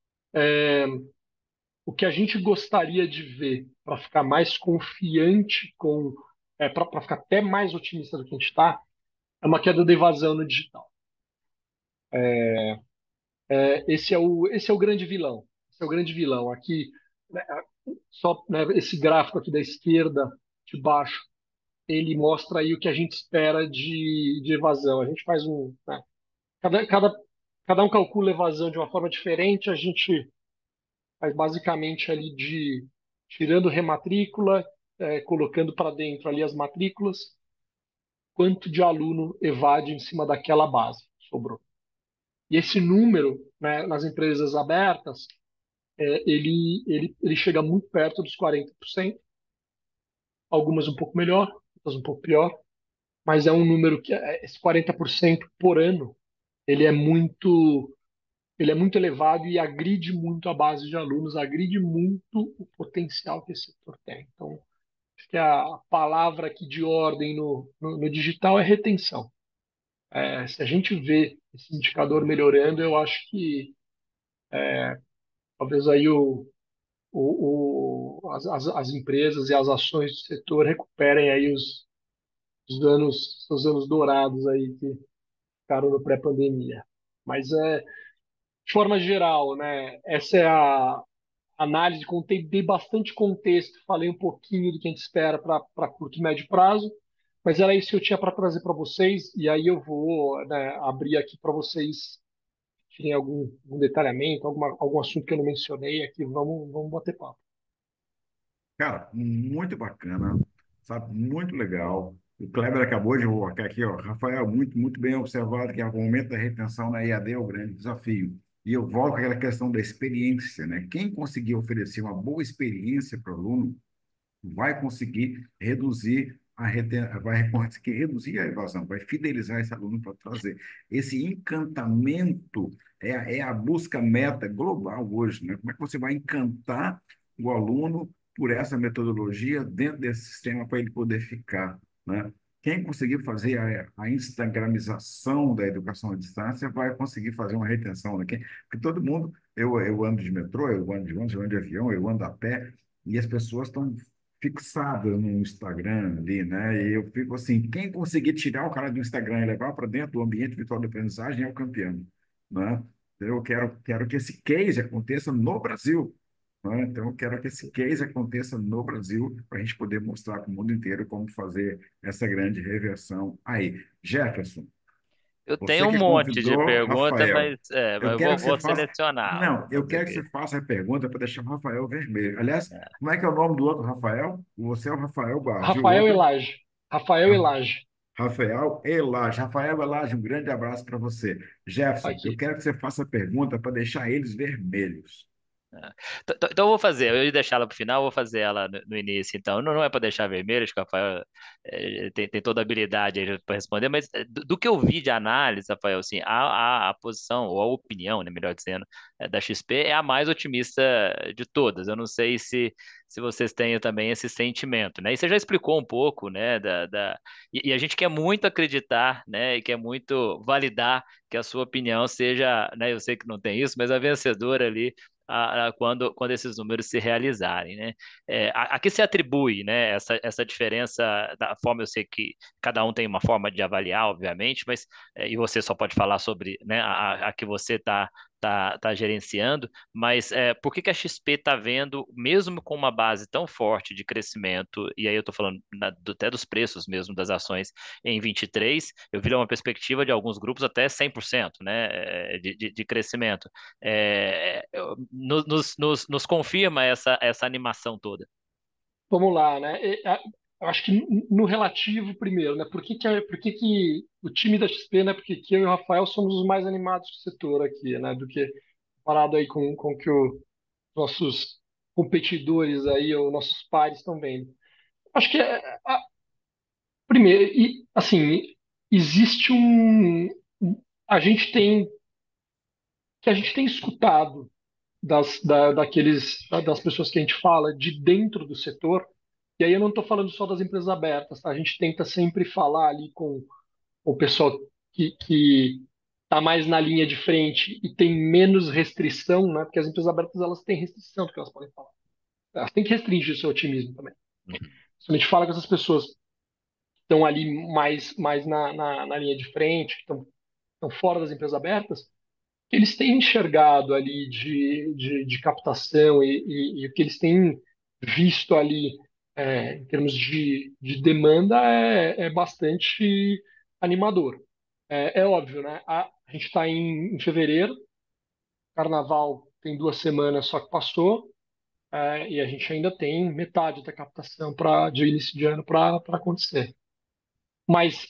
O que a gente gostaria de ver para ficar mais confiante com, é, para ficar até mais otimista do que a gente está, é uma queda da evasão no digital. É, esse é o esse é o grande vilão. Esse é o grande vilão. Aqui, né, só né, esse gráfico aqui da esquerda de baixo, ele mostra aí o que a gente espera de, de evasão. A gente faz um, né, cada, cada, cada um calcula a evasão de uma forma diferente. A gente faz basicamente ali de tirando rematrícula, é, colocando para dentro ali as matrículas, quanto de aluno evade em cima daquela base sobrou. E esse número, né, nas empresas abertas, é, ele, ele, ele chega muito perto dos quarenta por cento, algumas um pouco melhor, outras um pouco pior, mas é um número que é, esse quarenta por cento por ano, ele é muito ele é muito elevado e agride muito a base de alunos, agride muito o potencial que esse setor tem. Então, acho que a palavra aqui de ordem no, no, no digital é retenção. É, se a gente vê esse indicador melhorando, eu acho que talvez aí o, o, o, as, as, as empresas e as ações do setor recuperem aí os, os anos, os anos dourados aí que ficaram no pré-pandemia. Mas é, de forma geral, né, essa é a, análise, contei, dei bastante contexto, falei um pouquinho do que a gente espera para curto e médio prazo, mas era isso que eu tinha para trazer para vocês, e aí eu vou, né, abrir aqui para vocês tirem algum, algum detalhamento, alguma, algum assunto que eu não mencionei aqui, vamos, vamos bater papo. Cara, muito bacana, sabe? Muito legal. O Kleber acabou de colocar aqui, ó, Rafael, muito, muito bem observado que o aumento da retenção na E A D é o grande desafio. E eu volto àquela questão da experiência, né? Quem conseguir oferecer uma boa experiência para o aluno, vai conseguir reduzir a reten... vai conseguir reduzir a evasão, vai fidelizar esse aluno para trazer. Esse encantamento é, a- é a busca meta global hoje, né? Como é que você vai encantar o aluno por essa metodologia dentro desse sistema para ele poder ficar, né? Quem conseguir fazer a, a instagramização da educação à distância vai conseguir fazer uma retenção, né? Quem- Porque todo mundo, eu, eu ando de metrô, eu ando de ônibus, eu ando de avião, eu ando a pé, e as pessoas estão fixada no Instagram ali, né? E eu fico assim, quem conseguir tirar o cara do Instagram e levar para dentro do ambiente virtual de aprendizagem é o campeão, né? Eu quero, quero que esse case aconteça no Brasil, né? Então, eu quero que esse case aconteça no Brasil para a gente poder mostrar para o mundo inteiro como fazer essa grande reversão aí. Jefferson, Eu você tenho um que monte de convidou perguntas, Rafael. mas é, Eu eu quero vou, que você vou faça. selecionar. Não, eu Fazer o quero que quê? você faça a pergunta para deixar o Rafael vermelho. Aliás, É. como é que é o nome do outro Rafael? Você é o Rafael Barros e o Rafael outro, Elage. Rafael Ra- Elage. Rafael Elage. Rafael Elage, um grande abraço para você. Jefferson, eu Aqui. quero que você faça a pergunta para deixar eles vermelhos. T- t- Então eu vou fazer, eu ia deixar ela para o final, eu vou fazer ela no, no início. Então, não, não é para deixar vermelho, acho que o Rafael eh, tem, tem toda a habilidade para responder, mas eh, do, do que eu vi de análise, Rafael, assim, a, a, a posição, ou a opinião, né, melhor dizendo, eh, da X P é a mais otimista de todas. Eu não sei se, se vocês têm também esse sentimento, né? E você já explicou um pouco, né, da, da... E, e a gente quer muito acreditar, né, e quer muito validar que a sua opinião seja, né, eu sei que não tem isso, mas a vencedora ali a- a- quando, quando esses números se realizarem, né? É, a, a que se atribui, né, essa, essa diferença da forma, eu sei que cada um tem uma forma de avaliar, obviamente, mas é, e você só pode falar sobre, né, a, a que você está tá, tá gerenciando, mas é, por que que a X P está vendo, mesmo com uma base tão forte de crescimento, e aí eu estou falando na- do- até dos preços mesmo das ações em vinte e três, eu vi uma perspectiva de alguns grupos até cem por cento, né, é, de, de, de crescimento. É, nos, nos, nos, nos confirma essa, essa animação toda. Vamos lá, né? E, a- Eu acho que no no relativo, primeiro, né? Por que que, a- por que que o time da X P, né? Porque que eu e o Rafael somos os mais animados do setor aqui, né? Do que comparado aí com, com o que os nossos competidores aí, ou nossos pares estão vendo. Acho que, é, a- primeiro, e, assim, existe um... A gente tem... que a gente tem escutado das, da, daqueles, das pessoas que a gente fala de dentro do setor. E aí eu não estou falando só das empresas abertas, tá? A gente tenta sempre falar ali com o pessoal que que está mais na linha de frente e tem menos restrição, né? Porque as empresas abertas elas têm restrição do que elas podem falar. Elas têm que restringir o seu otimismo também. Uhum. Se a gente fala com essas pessoas que estão ali mais, mais na, na, na linha de frente, que estão, estão fora das empresas abertas, que eles têm enxergado ali de, de, de captação e, e, e o que eles têm visto ali é, em termos de, de demanda é, é bastante animador. É, é óbvio, né? A, a gente está em, em fevereiro, carnaval tem duas semanas só que passou, é, e a gente ainda tem metade da captação pra, de início de ano para acontecer. Mas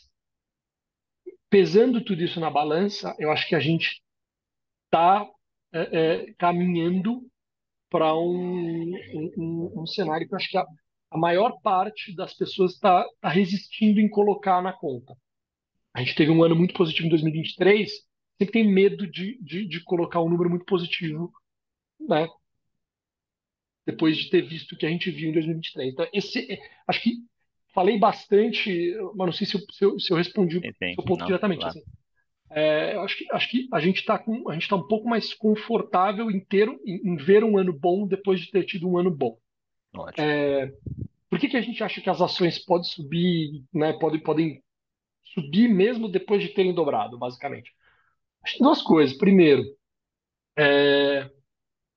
pesando tudo isso na balança, eu acho que a gente está é, é, caminhando para um, um, um- um cenário que eu acho que a, a maior parte das pessoas está tá resistindo em colocar na conta. A gente teve um ano muito positivo em dois mil e vinte e três, sempre tem medo de, de, de colocar um número muito positivo, né? Depois de ter visto o que a gente viu em dois mil e vinte e três. Então, esse, é, acho que falei bastante, mas não sei se eu, se eu, se eu respondi o Sim, sim. seu ponto Não, diretamente. claro. Assim. É, eu acho que, acho que a gente está com, a gente tá um pouco mais confortável inteiro em, em ver um ano bom depois de ter tido um ano bom. Ótimo. Por que que a gente acha que as ações podem subir, né, podem, podem subir mesmo depois de terem dobrado, basicamente? Acho que duas coisas. Primeiro,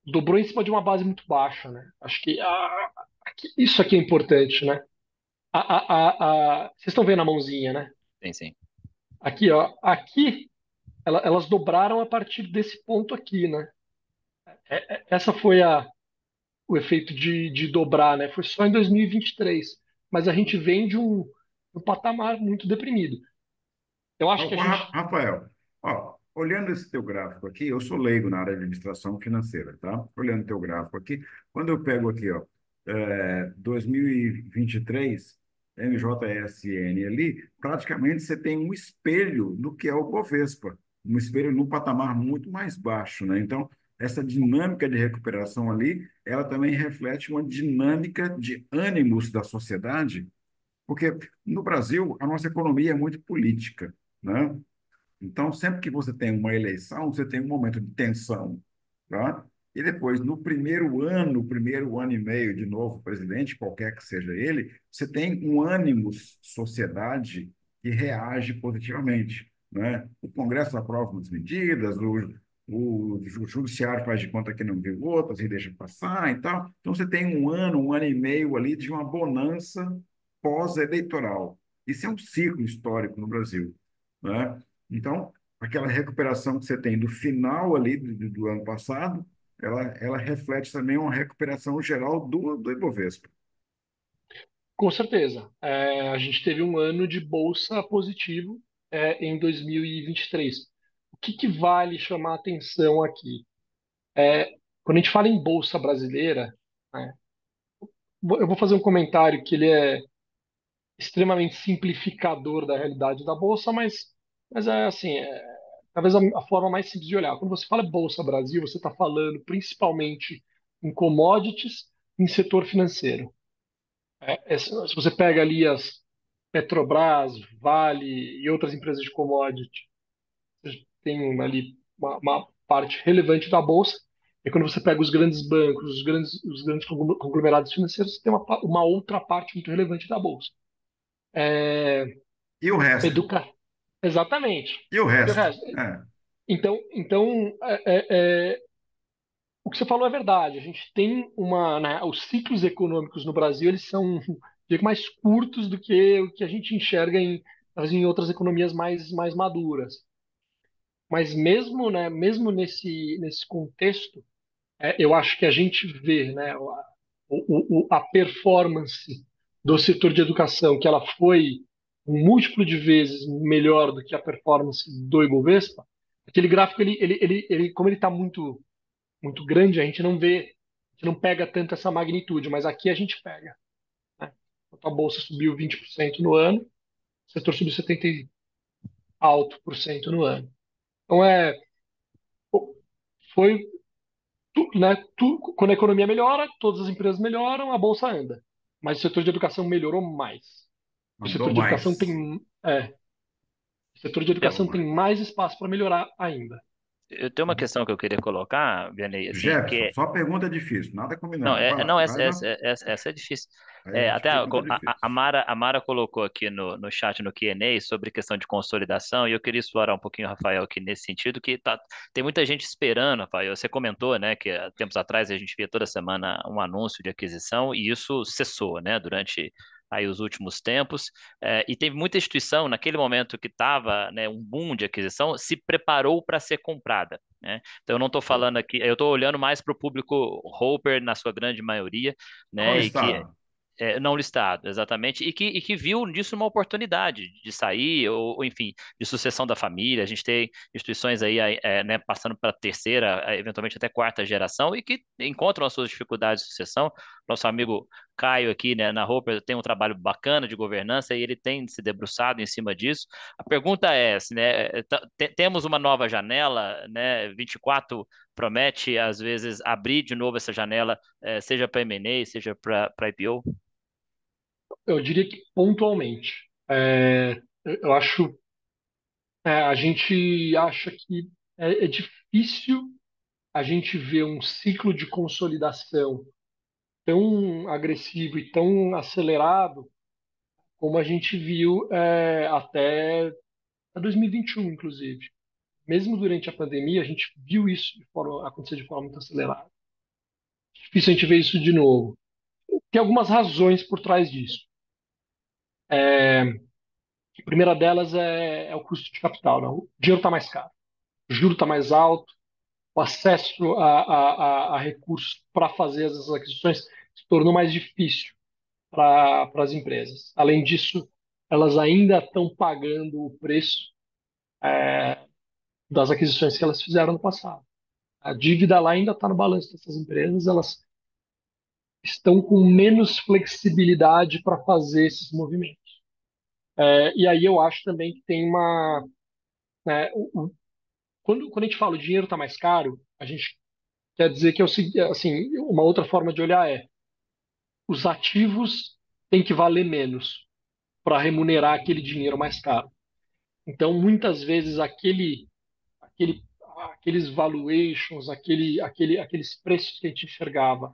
dobrou em cima de uma base muito baixa, né? Acho que a- aqui- isso aqui é importante, né? A, a, a, a- vocês estão vendo a mãozinha, né? Sim, sim. Aqui, ó. Aqui, ela- elas dobraram a partir desse ponto aqui, né? É- é- essa foi a, o efeito de, de dobrar, né? Foi só em dois mil e vinte e três. Mas a gente vem de um, um patamar muito deprimido. Eu acho que a Ó, gente Ra- Rafael, ó, olhando esse teu gráfico aqui, eu sou leigo na área de administração financeira, tá? Olhando teu gráfico aqui, quando eu pego aqui, ó, é, dois mil e vinte e três, M J S N ali, praticamente você tem um espelho do que é o Bovespa, um espelho num patamar muito mais baixo, né? Então, essa dinâmica de recuperação ali, ela também reflete uma dinâmica de ânimos da sociedade, porque no Brasil a nossa economia é muito política, né? Então, sempre que você tem uma eleição, você tem um momento de tensão, tá? E depois, no primeiro ano, primeiro ano e meio de novo presidente, qualquer que seja ele, você tem um ânimo sociedade que reage positivamente, né? O Congresso aprova umas medidas, o, o, o Judiciário faz de conta que não viu outras e deixa passar e tal. Então, você tem um ano, um ano e meio ali de uma bonança pós-eleitoral. Isso é um ciclo histórico no Brasil, né? Então, aquela recuperação que você tem do final ali do, do, do ano passado, ela, ela reflete também uma recuperação geral do, do Ibovespa. Com certeza. É, a gente teve um ano de bolsa positivo, é, em dois mil e vinte e três. O que, que vale chamar a atenção aqui? É, quando a gente fala em bolsa brasileira, né, vou- eu vou fazer um comentário que ele é extremamente simplificador da realidade da bolsa, mas, mas é assim, é, talvez a, a forma mais simples de olhar. Quando você fala Bolsa Brasil, você está falando principalmente em commodities, em setor financeiro. É, é, se se você pega ali as Petrobras, Vale e outras empresas de commodity, você tem ali uma, uma parte relevante da bolsa. E quando você pega os grandes bancos, os grandes, os grandes conglomerados financeiros, você tem uma, pa- uma outra parte muito relevante da bolsa. É, E o resto? educa... Exatamente. E o E o resto? resto? É. Então, então é, é, é, o que você falou é verdade. A gente tem uma, né, os ciclos econômicos no Brasil eles são digo, mais curtos do que o que a gente enxerga em, talvez em outras economias mais, mais maduras. Mas mesmo, né, mesmo nesse, nesse contexto, é, eu acho que a gente vê, né, o, o, o- a performance do setor de educação, que ela foi um múltiplo de vezes melhor do que a performance do Ibovespa. Aquele gráfico, ele, ele, ele, ele como ele está muito, muito grande, a gente não vê, a gente não pega tanto essa magnitude, mas aqui a gente pega, né? A bolsa subiu vinte por cento no ano, o setor subiu setenta e alto por cento no ano. Então é, foi tu- né, tu- quando a economia melhora, todas as empresas melhoram, a bolsa anda. Mas o setor de educação melhorou mais. O Mandou setor de educação mais. tem, é, o setor de Mandou educação tem mais. mais espaço para melhorar ainda. Eu tenho uma Né? questão que eu queria colocar, Vianney, assim, que Jefferson, é, só pergunta difícil, nada não, combinado. Vai é, lá, não, essa, faz essa, a, essa, essa é difícil. faz É, a até a, pergunta a, difícil. a Mara, a Mara colocou aqui no, no chat, no Q and A, sobre questão de consolidação, e eu queria explorar um pouquinho, Rafael, aqui nesse sentido, que tá, tem muita gente esperando, Rafael, você comentou, né, que há tempos atrás a gente via toda semana um anúncio de aquisição, e isso cessou, né, durante aí os últimos tempos, é, e teve muita instituição, naquele momento que estava, né, um boom de aquisição, se preparou para ser comprada, né? Então, eu não estou falando aqui, eu estou olhando mais para o público Hopper, na sua grande maioria, Não né? E que listado. é, não listado, exatamente, e que, e que viu nisso uma oportunidade de sair, ou, ou, enfim, de sucessão da família. A gente tem instituições aí, é, né, passando para terceira, é, eventualmente até quarta geração, e que encontram as suas dificuldades de sucessão. Nosso amigo Caio aqui, né, na Roper tem um trabalho bacana de governança e ele tem se debruçado em cima disso. A pergunta é, assim, né, é, t- temos uma nova janela, né, vinte e quatro promete, às vezes, abrir de novo essa janela, é, seja para M e A, seja para I P O? Eu diria que pontualmente. É, eu eu acho, é, a gente acha que é, é difícil a gente ver um ciclo de consolidação tão agressivo e tão acelerado como a gente viu é, até dois mil e vinte e um, inclusive. Mesmo durante a pandemia, a gente viu isso de forma, acontecer de forma muito acelerada. Difícil a gente ver isso de novo. Tem algumas razões por trás disso. É, a primeira delas é, é o custo de capital, né? O dinheiro está mais caro, o juro está mais alto, o acesso a, a, a, a recursos para fazer essas aquisições se tornou mais difícil para as empresas. Além disso, elas ainda estão pagando o preço é, das aquisições que elas fizeram no passado. A dívida lá ainda está no balanço dessas empresas, elas estão com menos flexibilidade para fazer esses movimentos. É, e aí eu acho também que tem uma. Né, o, o, quando, quando a gente fala o dinheiro está mais caro, a gente quer dizer que é o segui- assim, uma outra forma de olhar é os ativos têm que valer menos para remunerar aquele dinheiro mais caro. Então, muitas vezes, aquele, aquele, aqueles valuations, aquele, aquele, aqueles preços que a gente enxergava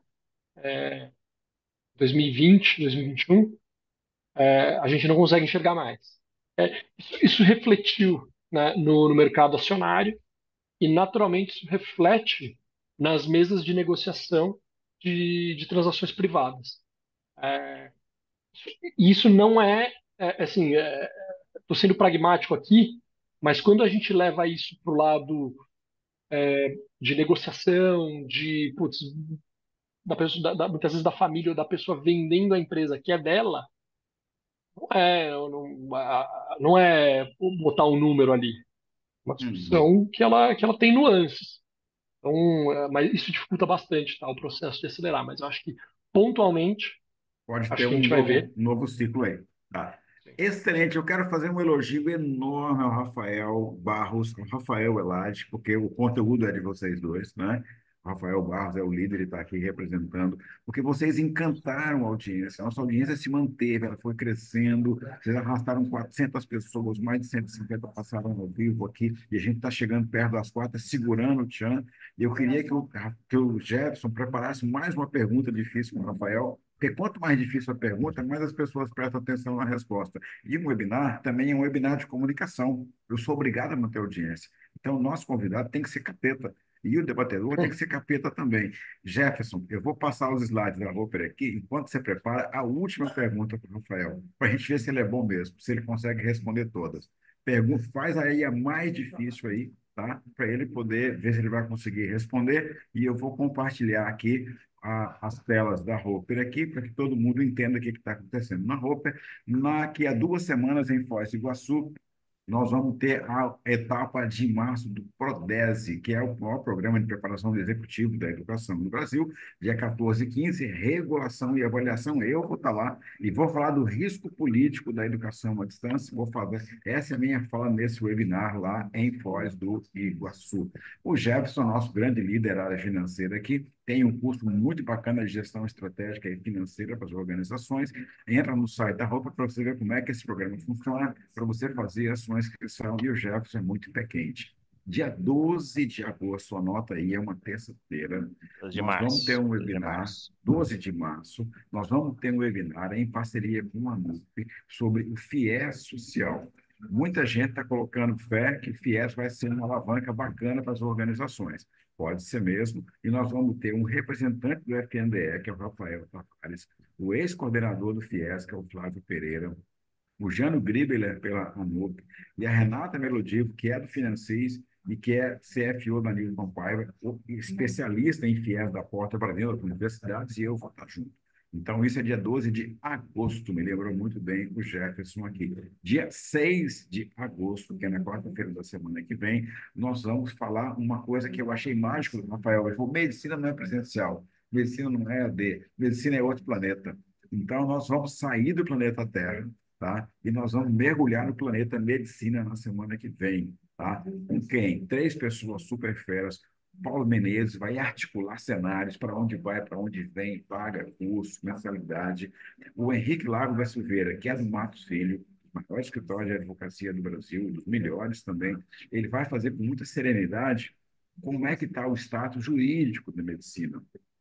em dois mil e vinte, dois mil e vinte e um, é, a gente não consegue enxergar mais. É, isso, isso refletiu, né, no, no mercado acionário e, naturalmente, isso reflete nas mesas de negociação de, de transações privadas. É, e isso não é, é assim, estou sendo pragmático aqui, mas quando a gente leva isso para o lado de negociação, de, putz, da pessoa, da, da- muitas vezes da família ou da pessoa vendendo a empresa que é dela, não é, não, a- não é botar um número ali. É uma Uhum. discussão que ela, que ela tem nuances. Então, é, mas isso dificulta bastante, tá, o processo de acelerar. Mas eu acho que, pontualmente, Pode ter acho que a um gente vai novo, ver. novo ciclo aí. Tá. Sim. Excelente. Eu quero fazer um elogio enorme ao Rafael Barros, ao Rafael Elade, porque o conteúdo é de vocês dois, né? O Rafael Barros é o líder, ele está aqui representando, porque vocês encantaram a audiência. A nossa audiência se manteve, ela foi crescendo. Vocês arrastaram quatrocentas pessoas, mais de cento e cinquenta passaram ao vivo aqui, e a gente está chegando perto das quatro, segurando o Tchan. E eu queria que o, que o Jefferson preparasse mais uma pergunta difícil para o Rafael, porque quanto mais difícil a pergunta, mais as pessoas prestam atenção na resposta. E um webinar também é um webinar de comunicação. Eu sou obrigado a manter audiência. Então, o nosso convidado tem que ser capeta. E o debatedor tem que ser capeta também. Jefferson, eu vou passar os slides da Roper aqui, enquanto você prepara a última pergunta para o Rafael, para a gente ver se ele é bom mesmo, se ele consegue responder todas. Pergunta, faz aí a mais difícil aí, tá? Para ele poder ver se ele vai conseguir responder. E eu vou compartilhar aqui a, as telas da Roper aqui, para que todo mundo entenda o que está acontecendo na Roper. Daqui a duas semanas, em Foz do Iguaçu, nós vamos ter a etapa de março do Prodese, que é o maior programa de preparação do executivo da educação no Brasil, dia quatorze e quinze, regulação e avaliação. Eu vou estar lá e vou falar do risco político da educação à distância. Vou fazer, essa é a minha fala nesse webinar lá em Foz do Iguaçu. O Jefferson, nosso grande líder da área financeira aqui, tem um curso muito bacana de gestão estratégica e financeira para as organizações. Entra no site da Roupa para você ver como é que esse programa funciona, para você fazer a sua inscrição. E o Jefferson é muito pé quente. Dia doze de agosto, anota aí, é uma terça-feira, doze de nós vamos ter março. um doze de webinar, março. doze de março, nós vamos ter um webinar em parceria com a ANUP sobre o FIES social. Muita gente está colocando fé que o FIES vai ser uma alavanca bacana para as organizações. Pode ser mesmo, e nós vamos ter um representante do F N D E, que é o Rafael Tavares, o ex-coordenador do FIES, que é o Flávio Pereira, o Jano Gribler pela ANUP, e a Renata Melodivo, que é do Financis e que é C F O da Newton Paiva, especialista em FIES da Porta para dentro das universidades, e eu vou estar junto. Então, isso é dia doze de agosto, me lembrou muito bem o Jefferson aqui. Dia seis de agosto, que é na quarta-feira da semana que vem, nós vamos falar uma coisa que eu achei mágico do Rafael. Ele falou, medicina não é presencial, medicina não é A D, medicina é outro planeta. Então, nós vamos sair do planeta Terra, tá? E nós vamos mergulhar no planeta medicina na semana que vem, tá? Com quem? Três pessoas super feras. Paulo Menezes vai articular cenários para onde vai, para onde vem, paga curso, mensalidade. O Henrique Lago da Silveira, que é do Matos Filho, o maior escritório de advocacia do Brasil, dos melhores também, ele vai fazer com muita serenidade como é que está o status jurídico da medicina.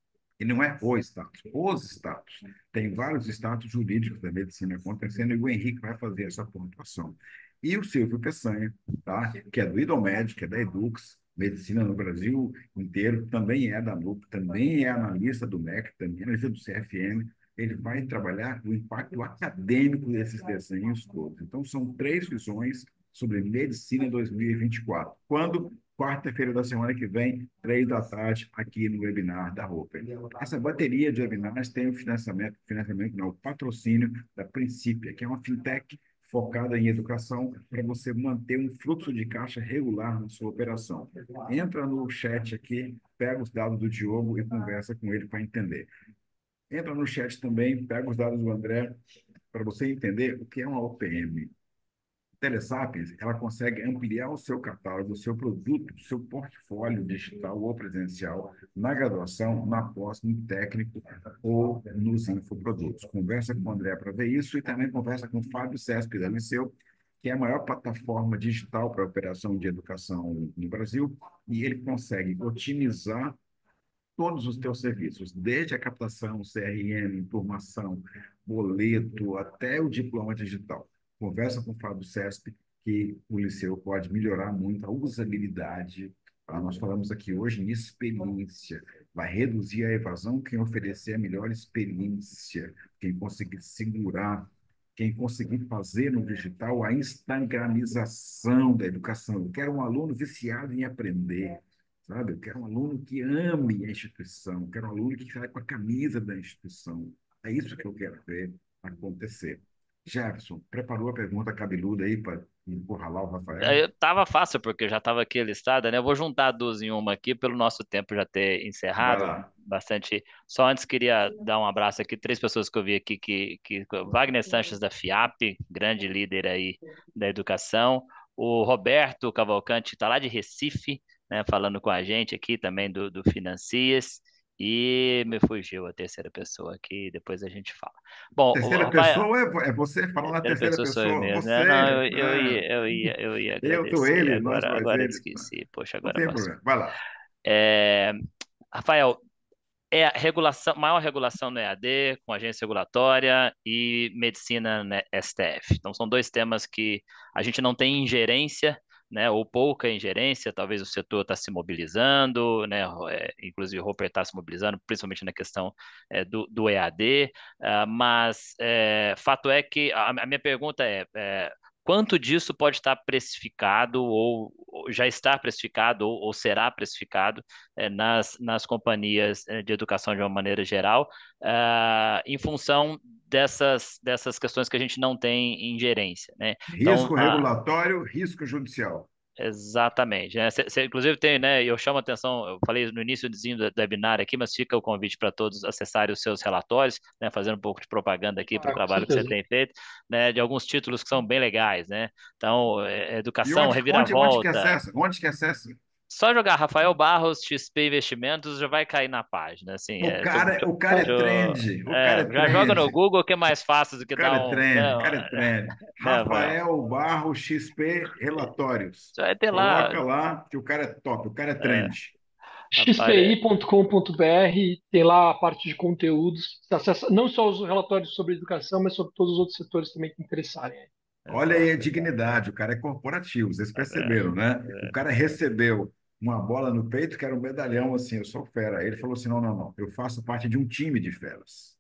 E não é o status, os status. Tem vários status jurídicos da medicina acontecendo e o Henrique vai fazer essa pontuação. E o Silvio Peçanha, tá? Que é do IDOMED, que é da Edux, medicina no Brasil inteiro, também é da NUP, também é analista do M E C, também é analista do C F M. Ele vai trabalhar o impacto acadêmico desses desenhos todos. Então, são três visões sobre medicina dois mil e vinte e quatro. Quando? Quarta-feira da semana que vem, três da tarde, aqui no webinar da Roper. Essa bateria de webinars tem o financiamento, financiamento não, o patrocínio da Principia, que é uma fintech focada em educação para você manter um fluxo de caixa regular na sua operação. Entra no chat aqui, pega os dados do Diogo e conversa com ele para entender. Entra no chat também, pega os dados do André para você entender o que é uma O P M. Telesapiens, ela consegue ampliar o seu catálogo, o seu produto, o seu portfólio digital ou presencial na graduação, na pós, no técnico ou nos infoprodutos. Conversa com o André para ver isso e também conversa com o Fábio Cesp da Liceu, que é a maior plataforma digital para operação de educação no Brasil, e ele consegue otimizar todos os teus serviços, desde a captação, C R M, informação, boleto, até o diploma digital. Conversa com o Fábio Cesp, que o Liceu pode melhorar muito a usabilidade. Ah, nós falamos aqui hoje em experiência. Vai reduzir a evasão quem oferecer a melhor experiência, quem conseguir segurar, quem conseguir fazer no digital a instagramização da educação. Eu quero um aluno viciado em aprender, sabe? Eu quero um aluno que ame a instituição, eu quero um aluno que sai com a camisa da instituição. É isso que eu quero ver acontecer. Jefferson, preparou a pergunta cabeluda aí para encurralar o Rafael? Eu tava fácil, porque eu já estava aqui listada, né? Eu vou juntar duas em uma aqui, pelo nosso tempo já ter Vai encerrado. lá. Bastante. Só antes queria dar um abraço aqui, três pessoas que eu vi aqui, que, que Wagner Sanches da FIAP, grande líder aí da educação. O Roberto Cavalcante está lá de Recife, né? Falando com a gente aqui também do, do Financias. E me fugiu a terceira pessoa aqui, depois a gente fala. Bom, o Terceira Rafael, pessoa é, vo- é você falando na terceira terceira pessoa sou eu pessoa. mesmo, né? Não, Você, eu, eu né? ia, eu ia, eu ia Eu, tu, agradecer. ele, nós, Agora, nós, agora ele. esqueci. Poxa, Não agora tem passou. problema. Vai lá. É, Rafael, é a regulação, maior regulação no E A D, com agência regulatória e medicina na S T F. Então, são dois temas que a gente não tem ingerência, né, ou pouca ingerência. Talvez o setor está se mobilizando, né, é, inclusive o Roper está se mobilizando, principalmente na questão é, do, do E A D, ah, mas é, fato é que a, a minha pergunta é, é quanto disso pode estar precificado ou, ou já está precificado ou, ou será precificado eh, nas, nas companhias eh, de educação de uma maneira geral, ah, em função dessas, dessas questões que a gente não tem ingerência, né? Então, Risco a, regulatório, risco judicial. exatamente, né? Cê, cê, inclusive tem, né? Eu chamo a atenção, eu falei no início do do webinar aqui, mas fica o convite para todos acessarem os seus relatórios, né? Fazendo um pouco de propaganda aqui para o Ah, com trabalho que você certeza. tem feito, né? De alguns títulos que são bem legais, né? Então, é, E educação, onde, onde, onde que reviravolta. acessa? Onde que acessa? Só jogar Rafael Barros, X P Investimentos, já vai cair na página. Assim, O é, tô, cara, tô- o cara é tô- trend. O cara é, é já joga no trend. Google, que é mais fácil do O que cara dar é um. trend. O Não, cara é trend. né, vai, Rafael Barro X P Relatórios. você vai ter lá, Coloca lá que o cara é top. O cara é é, trend. rapaz, x p i ponto com ponto b r tem lá a parte de conteúdos. Você acessa não só os relatórios sobre educação, mas sobre todos os outros setores também que interessarem. é, Olha aí a exato, dignidade, o cara é corporativo, vocês é, perceberam, né? O é, cara recebeu uma bola no peito que era um medalhão, assim, eu sou fera. Aí ele falou assim, não, não, não, eu faço parte de um time de feras.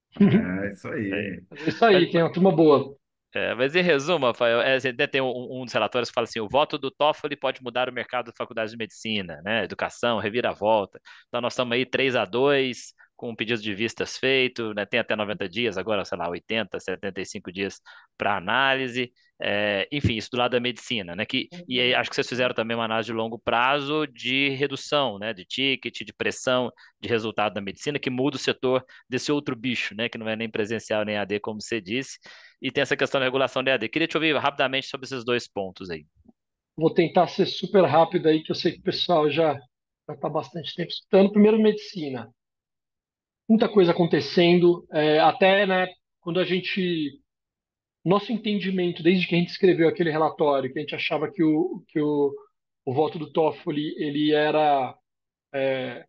É isso é. aí. Mas é isso Mas, aí, tem uma turma boa. É, mas em resumo, Rafael, é, você tem um, um dos relatórios que fala assim: o voto do Toffoli pode mudar o mercado da faculdade de medicina, né? Educação, reviravolta. Então nós estamos aí três a dois com um pedido de vistas feito, né? Tem até noventa dias, agora, sei lá, oitenta, setenta e cinco dias para análise. É, enfim, isso do lado da medicina, né? Que, e aí, acho que vocês fizeram também uma análise de longo prazo de redução, né? De ticket, de pressão, de resultado da medicina, que muda o setor desse outro bicho, né? Que não é nem presencial nem A D, como você disse, e tem essa questão da regulação da E A D. Queria te ouvir rapidamente sobre esses dois pontos aí. Vou tentar ser super rápido aí, que eu sei que o pessoal já está bastante tempo escutando. Primeiro, medicina. Muita coisa acontecendo, é, até, né, quando a gente. Nosso entendimento, desde que a gente escreveu aquele relatório, que a gente achava que o, que o, o voto do Toffoli ele era é,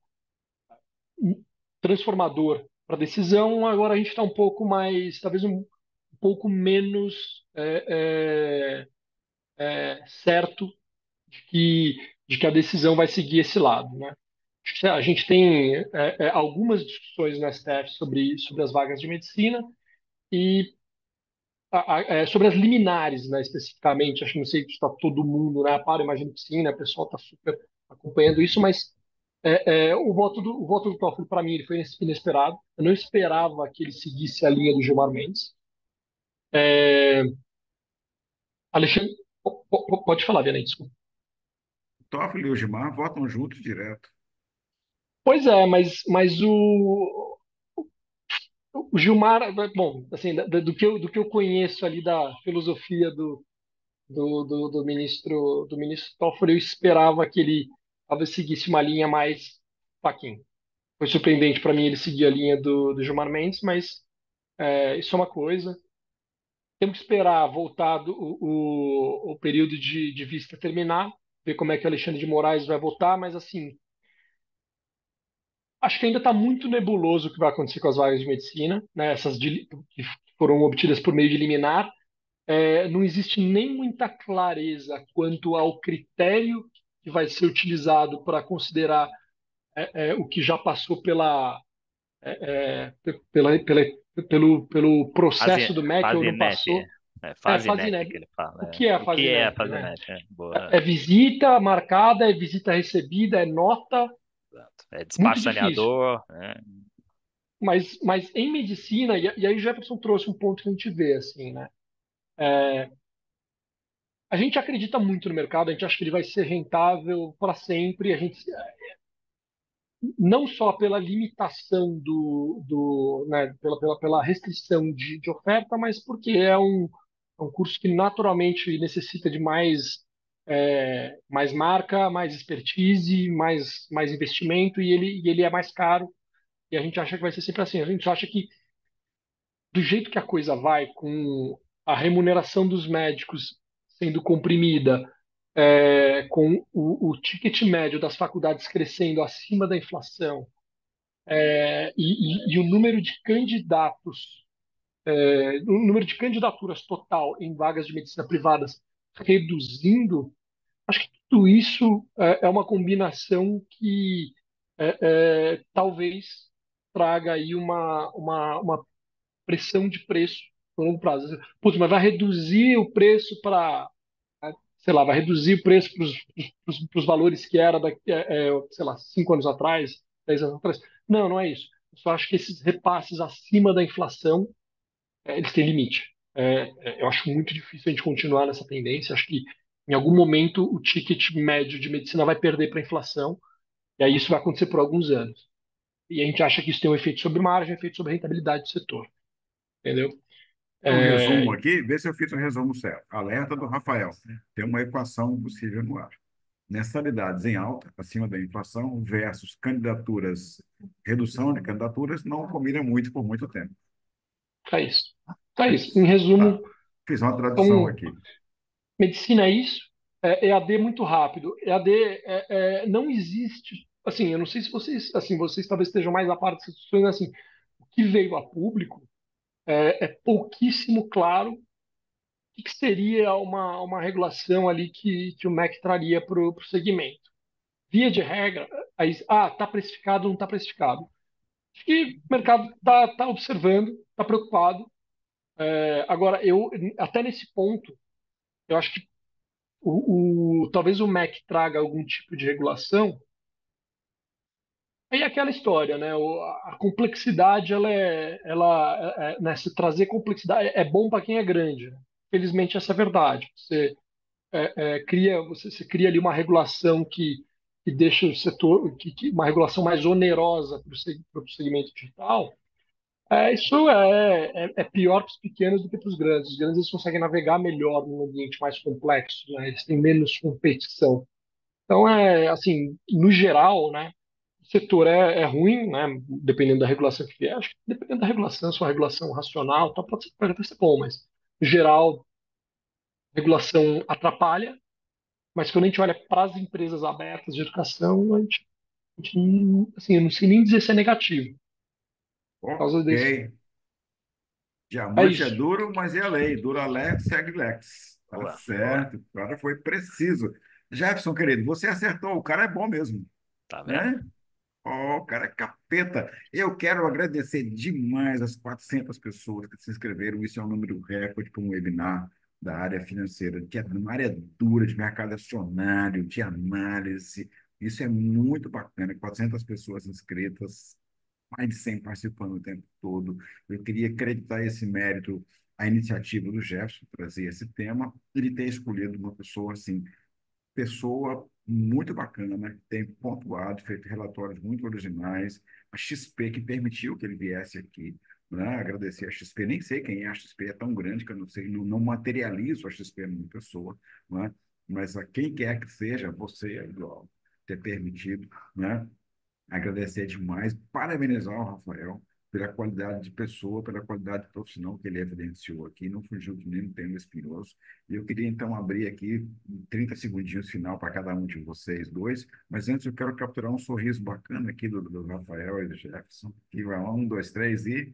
transformador para a decisão, agora a gente está um pouco mais, talvez um, um pouco menos é, é, é, certo de que, de que a decisão vai seguir esse lado, né? A gente tem é, é, algumas discussões no S T F sobre, sobre as vagas de medicina e a- a- é, sobre as liminares, né, especificamente. Acho que não sei se está todo mundo, né, para, imagino que sim, né, o pessoal está super acompanhando isso, mas é, é, o voto do, o voto do Toffoli, para mim, ele foi inesperado. Eu não esperava que ele seguisse a linha do Gilmar Mendes. É, Alexandre, po- po- pode falar, Vianney, desculpa. Toffoli e o Gilmar votam juntos direto. Pois é, mas, mas o, o Gilmar, bom, assim, da- do que eu, do que eu conheço ali da filosofia do, do, do, do ministro do ministro Toffoli, eu esperava que ele talvez seguisse uma linha mais faquinha. Foi surpreendente para mim ele seguir a linha do, do Gilmar Mendes, mas é, isso é uma coisa. Temos que esperar voltar do, o, o período de, de vista terminar, ver como é que o Alexandre de Moraes vai votar, mas assim, acho que ainda está muito nebuloso o que vai acontecer com as vagas de medicina, né, essas de, que foram obtidas por meio de liminar. É, não existe nem muita clareza quanto ao critério que vai ser utilizado para considerar é, é, o que já passou pela, é, é, pela, pela, pelo, pelo Fase, processo do M E C ou não Fazinet, passou. é, É, Fazinet Fazinep. que ele fala. O É. que é a O que é a Fazinep, né? Fazinet? É, É boa, é visita marcada, é visita recebida, é nota, exato. É muito despacho difícil. saneador, né? Mas, mas em medicina, e, e aí o Jefferson trouxe um ponto que a gente vê, assim, né? A gente acredita muito no mercado, a gente acha que ele vai ser rentável para sempre. A gente, não só pela limitação do, do né, pela, pela, pela restrição de, de oferta, mas porque é um, é um curso que naturalmente necessita de mais, é, mais marca, mais expertise, mais, mais investimento, e ele, e ele é mais caro. E a gente acha que vai ser sempre assim. A gente acha que do jeito que a coisa vai, com a remuneração dos médicos sendo comprimida, é, com o, o ticket médio das faculdades crescendo acima da inflação, é, e, e- e o número de candidatos, é, o número de candidaturas total em vagas de medicina privadas reduzindo, acho que tudo isso é, é uma combinação que é, é, talvez traga aí uma, uma, uma pressão de preço no longo prazo. Putz, mas vai reduzir o preço para, sei lá, vai reduzir o preço para os valores que era, daqui, é, é, sei lá, cinco anos atrás, dez anos atrás. Não, não é isso. Eu só acho que esses repasses acima da inflação, é, eles têm limite. É, é, eu acho muito difícil a gente continuar nessa tendência. Acho que em algum momento o ticket médio de medicina vai perder para a inflação, e aí isso vai acontecer por alguns anos. E a gente acha que isso tem um efeito sobre margem, um efeito sobre a rentabilidade do setor. Entendeu? Um É, resumo aqui, vê se eu fiz o resumo certo. Alerta do Rafael. Tem uma equação possível no ar. Mensalidades em alta, acima da inflação, versus candidaturas, redução de candidaturas, não combina muito por muito tempo. é isso. Então é É isso. Em isso. resumo, Tá. Fiz uma tradução então, aqui. medicina é isso. É, E A D muito rápido. E A D é, é, não existe. Assim, eu não sei se vocês, assim, vocês talvez estejam mais a par dessas discussões, assim, o que veio a público é, é pouquíssimo claro o que, que seria uma, uma regulação ali que, que o M E C traria para o segmento. Via de regra, aí, ah, está precificado ou não está precificado. Acho que o mercado está tá observando, está preocupado. É, agora, eu até nesse ponto, eu acho que o, o- talvez o M E C traga algum tipo de regulação. Aí é aquela história, né? O- a complexidade, ela é, ela, é, é, né? Se trazer complexidade é bom para quem é grande, né? Felizmente essa é a verdade. Você é, é, cria, você, você cria ali uma regulação que, que deixa o setor, que, que- uma regulação mais onerosa para o segmento digital. É, isso é, é, é pior para os pequenos do que para os grandes. Os grandes eles conseguem navegar melhor num ambiente mais complexo, né? Eles têm menos competição. Então, é assim, no geral, né, o setor é, é ruim, né, dependendo da regulação que vier. Acho que dependendo da regulação, se for uma regulação racional, tá, pode ser, pode até ser bom, mas, no geral, regulação atrapalha. Mas quando a gente olha para as empresas abertas de educação, a gente, a gente não- assim, eu não sei nem dizer se é negativo, por causa Ok. desse. É Diamante é isso. duro, mas é a lei. Dura lex, segue lex. Tá Boa, boa. certo. O cara foi preciso. Jefferson, querido, você acertou, o cara é bom mesmo, Tá vendo? né? Oh, o cara é capeta. Eu quero agradecer demais as quatrocentas pessoas que se inscreveram. Isso é um número recorde para um webinar da área financeira, que é uma área dura de mercado acionário, de análise. Isso é muito bacana. quatrocentas pessoas inscritas, mais de cem participando o tempo todo. Eu queria acreditar esse mérito à iniciativa do Jefferson, trazer esse tema, ele ter escolhido uma pessoa assim, pessoa muito bacana, né? Tem pontuado, feito relatórios muito originais. A X P que permitiu que ele viesse aqui, né? Agradecer a X P. Nem sei quem é a X P, é tão grande que eu não sei, não, não materializo a X P numa pessoa, né? Mas a quem quer que seja, você, igual, ter permitido, né? Agradecer demais, parabenizar o Rafael pela qualidade de pessoa, pela qualidade profissional que ele evidenciou aqui, não fugiu de nenhum tema espinhoso. E eu queria, então, abrir aqui trinta segundinhos final para cada um de vocês dois, mas antes eu quero capturar um sorriso bacana aqui do, do Rafael e do Jefferson. Aqui vai um, dois, três e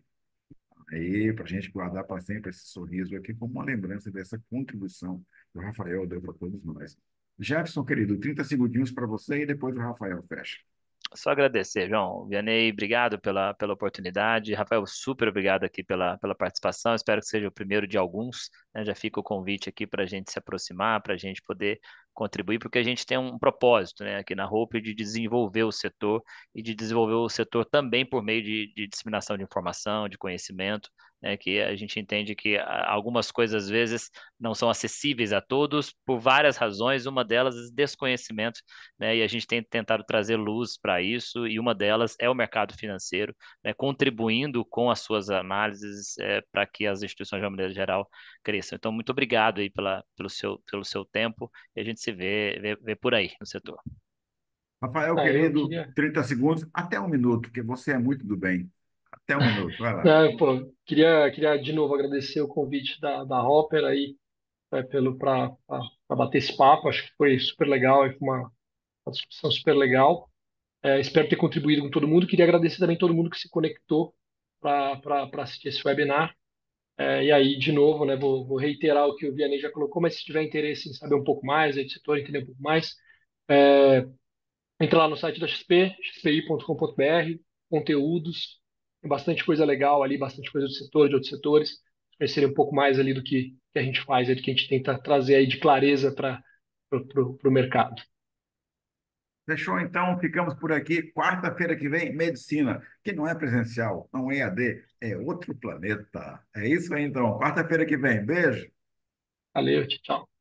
aí, para a gente guardar para sempre esse sorriso aqui como uma lembrança dessa contribuição que o Rafael deu para todos nós. Jefferson, querido, trinta segundinhos para você e depois o Rafael fecha. Só agradecer, João. Vianney, obrigado pela, pela oportunidade. Rafael, super obrigado aqui pela, pela participação. Espero que seja o primeiro de alguns, né? Já fica o convite aqui para a gente se aproximar, para a gente poder contribuir, porque a gente tem um propósito, né, aqui na Hope de desenvolver o setor e de desenvolver o setor também por meio de, de disseminação de informação, de conhecimento, né, que a gente entende que ah, algumas coisas às vezes não são acessíveis a todos por várias razões, uma delas é desconhecimento, né? E a gente tem tentado trazer luz para isso, e uma delas é o mercado financeiro, né? Contribuindo com as suas análises é, para que as instituições de uma maneira geral cresçam. Então, muito obrigado aí pela, pelo seu, pelo seu tempo, e a gente se vê, vê, vê por aí no setor. Rafael, Ah, eu querido, queria, trinta segundos, até um minuto, porque você é muito do bem. Até um minuto, vai lá. né, pô, queria, queria de novo agradecer o convite da, da Hopper aí, é, pelo para bater esse papo. Acho que foi super legal, e foi uma, uma discussão super legal. É, espero ter contribuído com todo mundo. Queria agradecer também todo mundo que se conectou para assistir esse webinar. É, e aí, de novo, né, vou, vou reiterar o que o Vianney já colocou, mas se tiver interesse em saber um pouco mais aí do setor, entender um pouco mais, é, entra lá no site da X P, x p i ponto com ponto b r, conteúdos, tem bastante coisa legal ali, bastante coisa do setor, de outros setores, conhecerem um pouco mais ali do que, que a gente faz, aí, do que a gente tenta trazer aí de clareza para o mercado. Fechou, então, ficamos por aqui. Quarta-feira que vem, medicina, que não é presencial, não é E A D, é outro planeta. É isso aí, então. Quarta-feira que vem. Beijo. Valeu, tchau.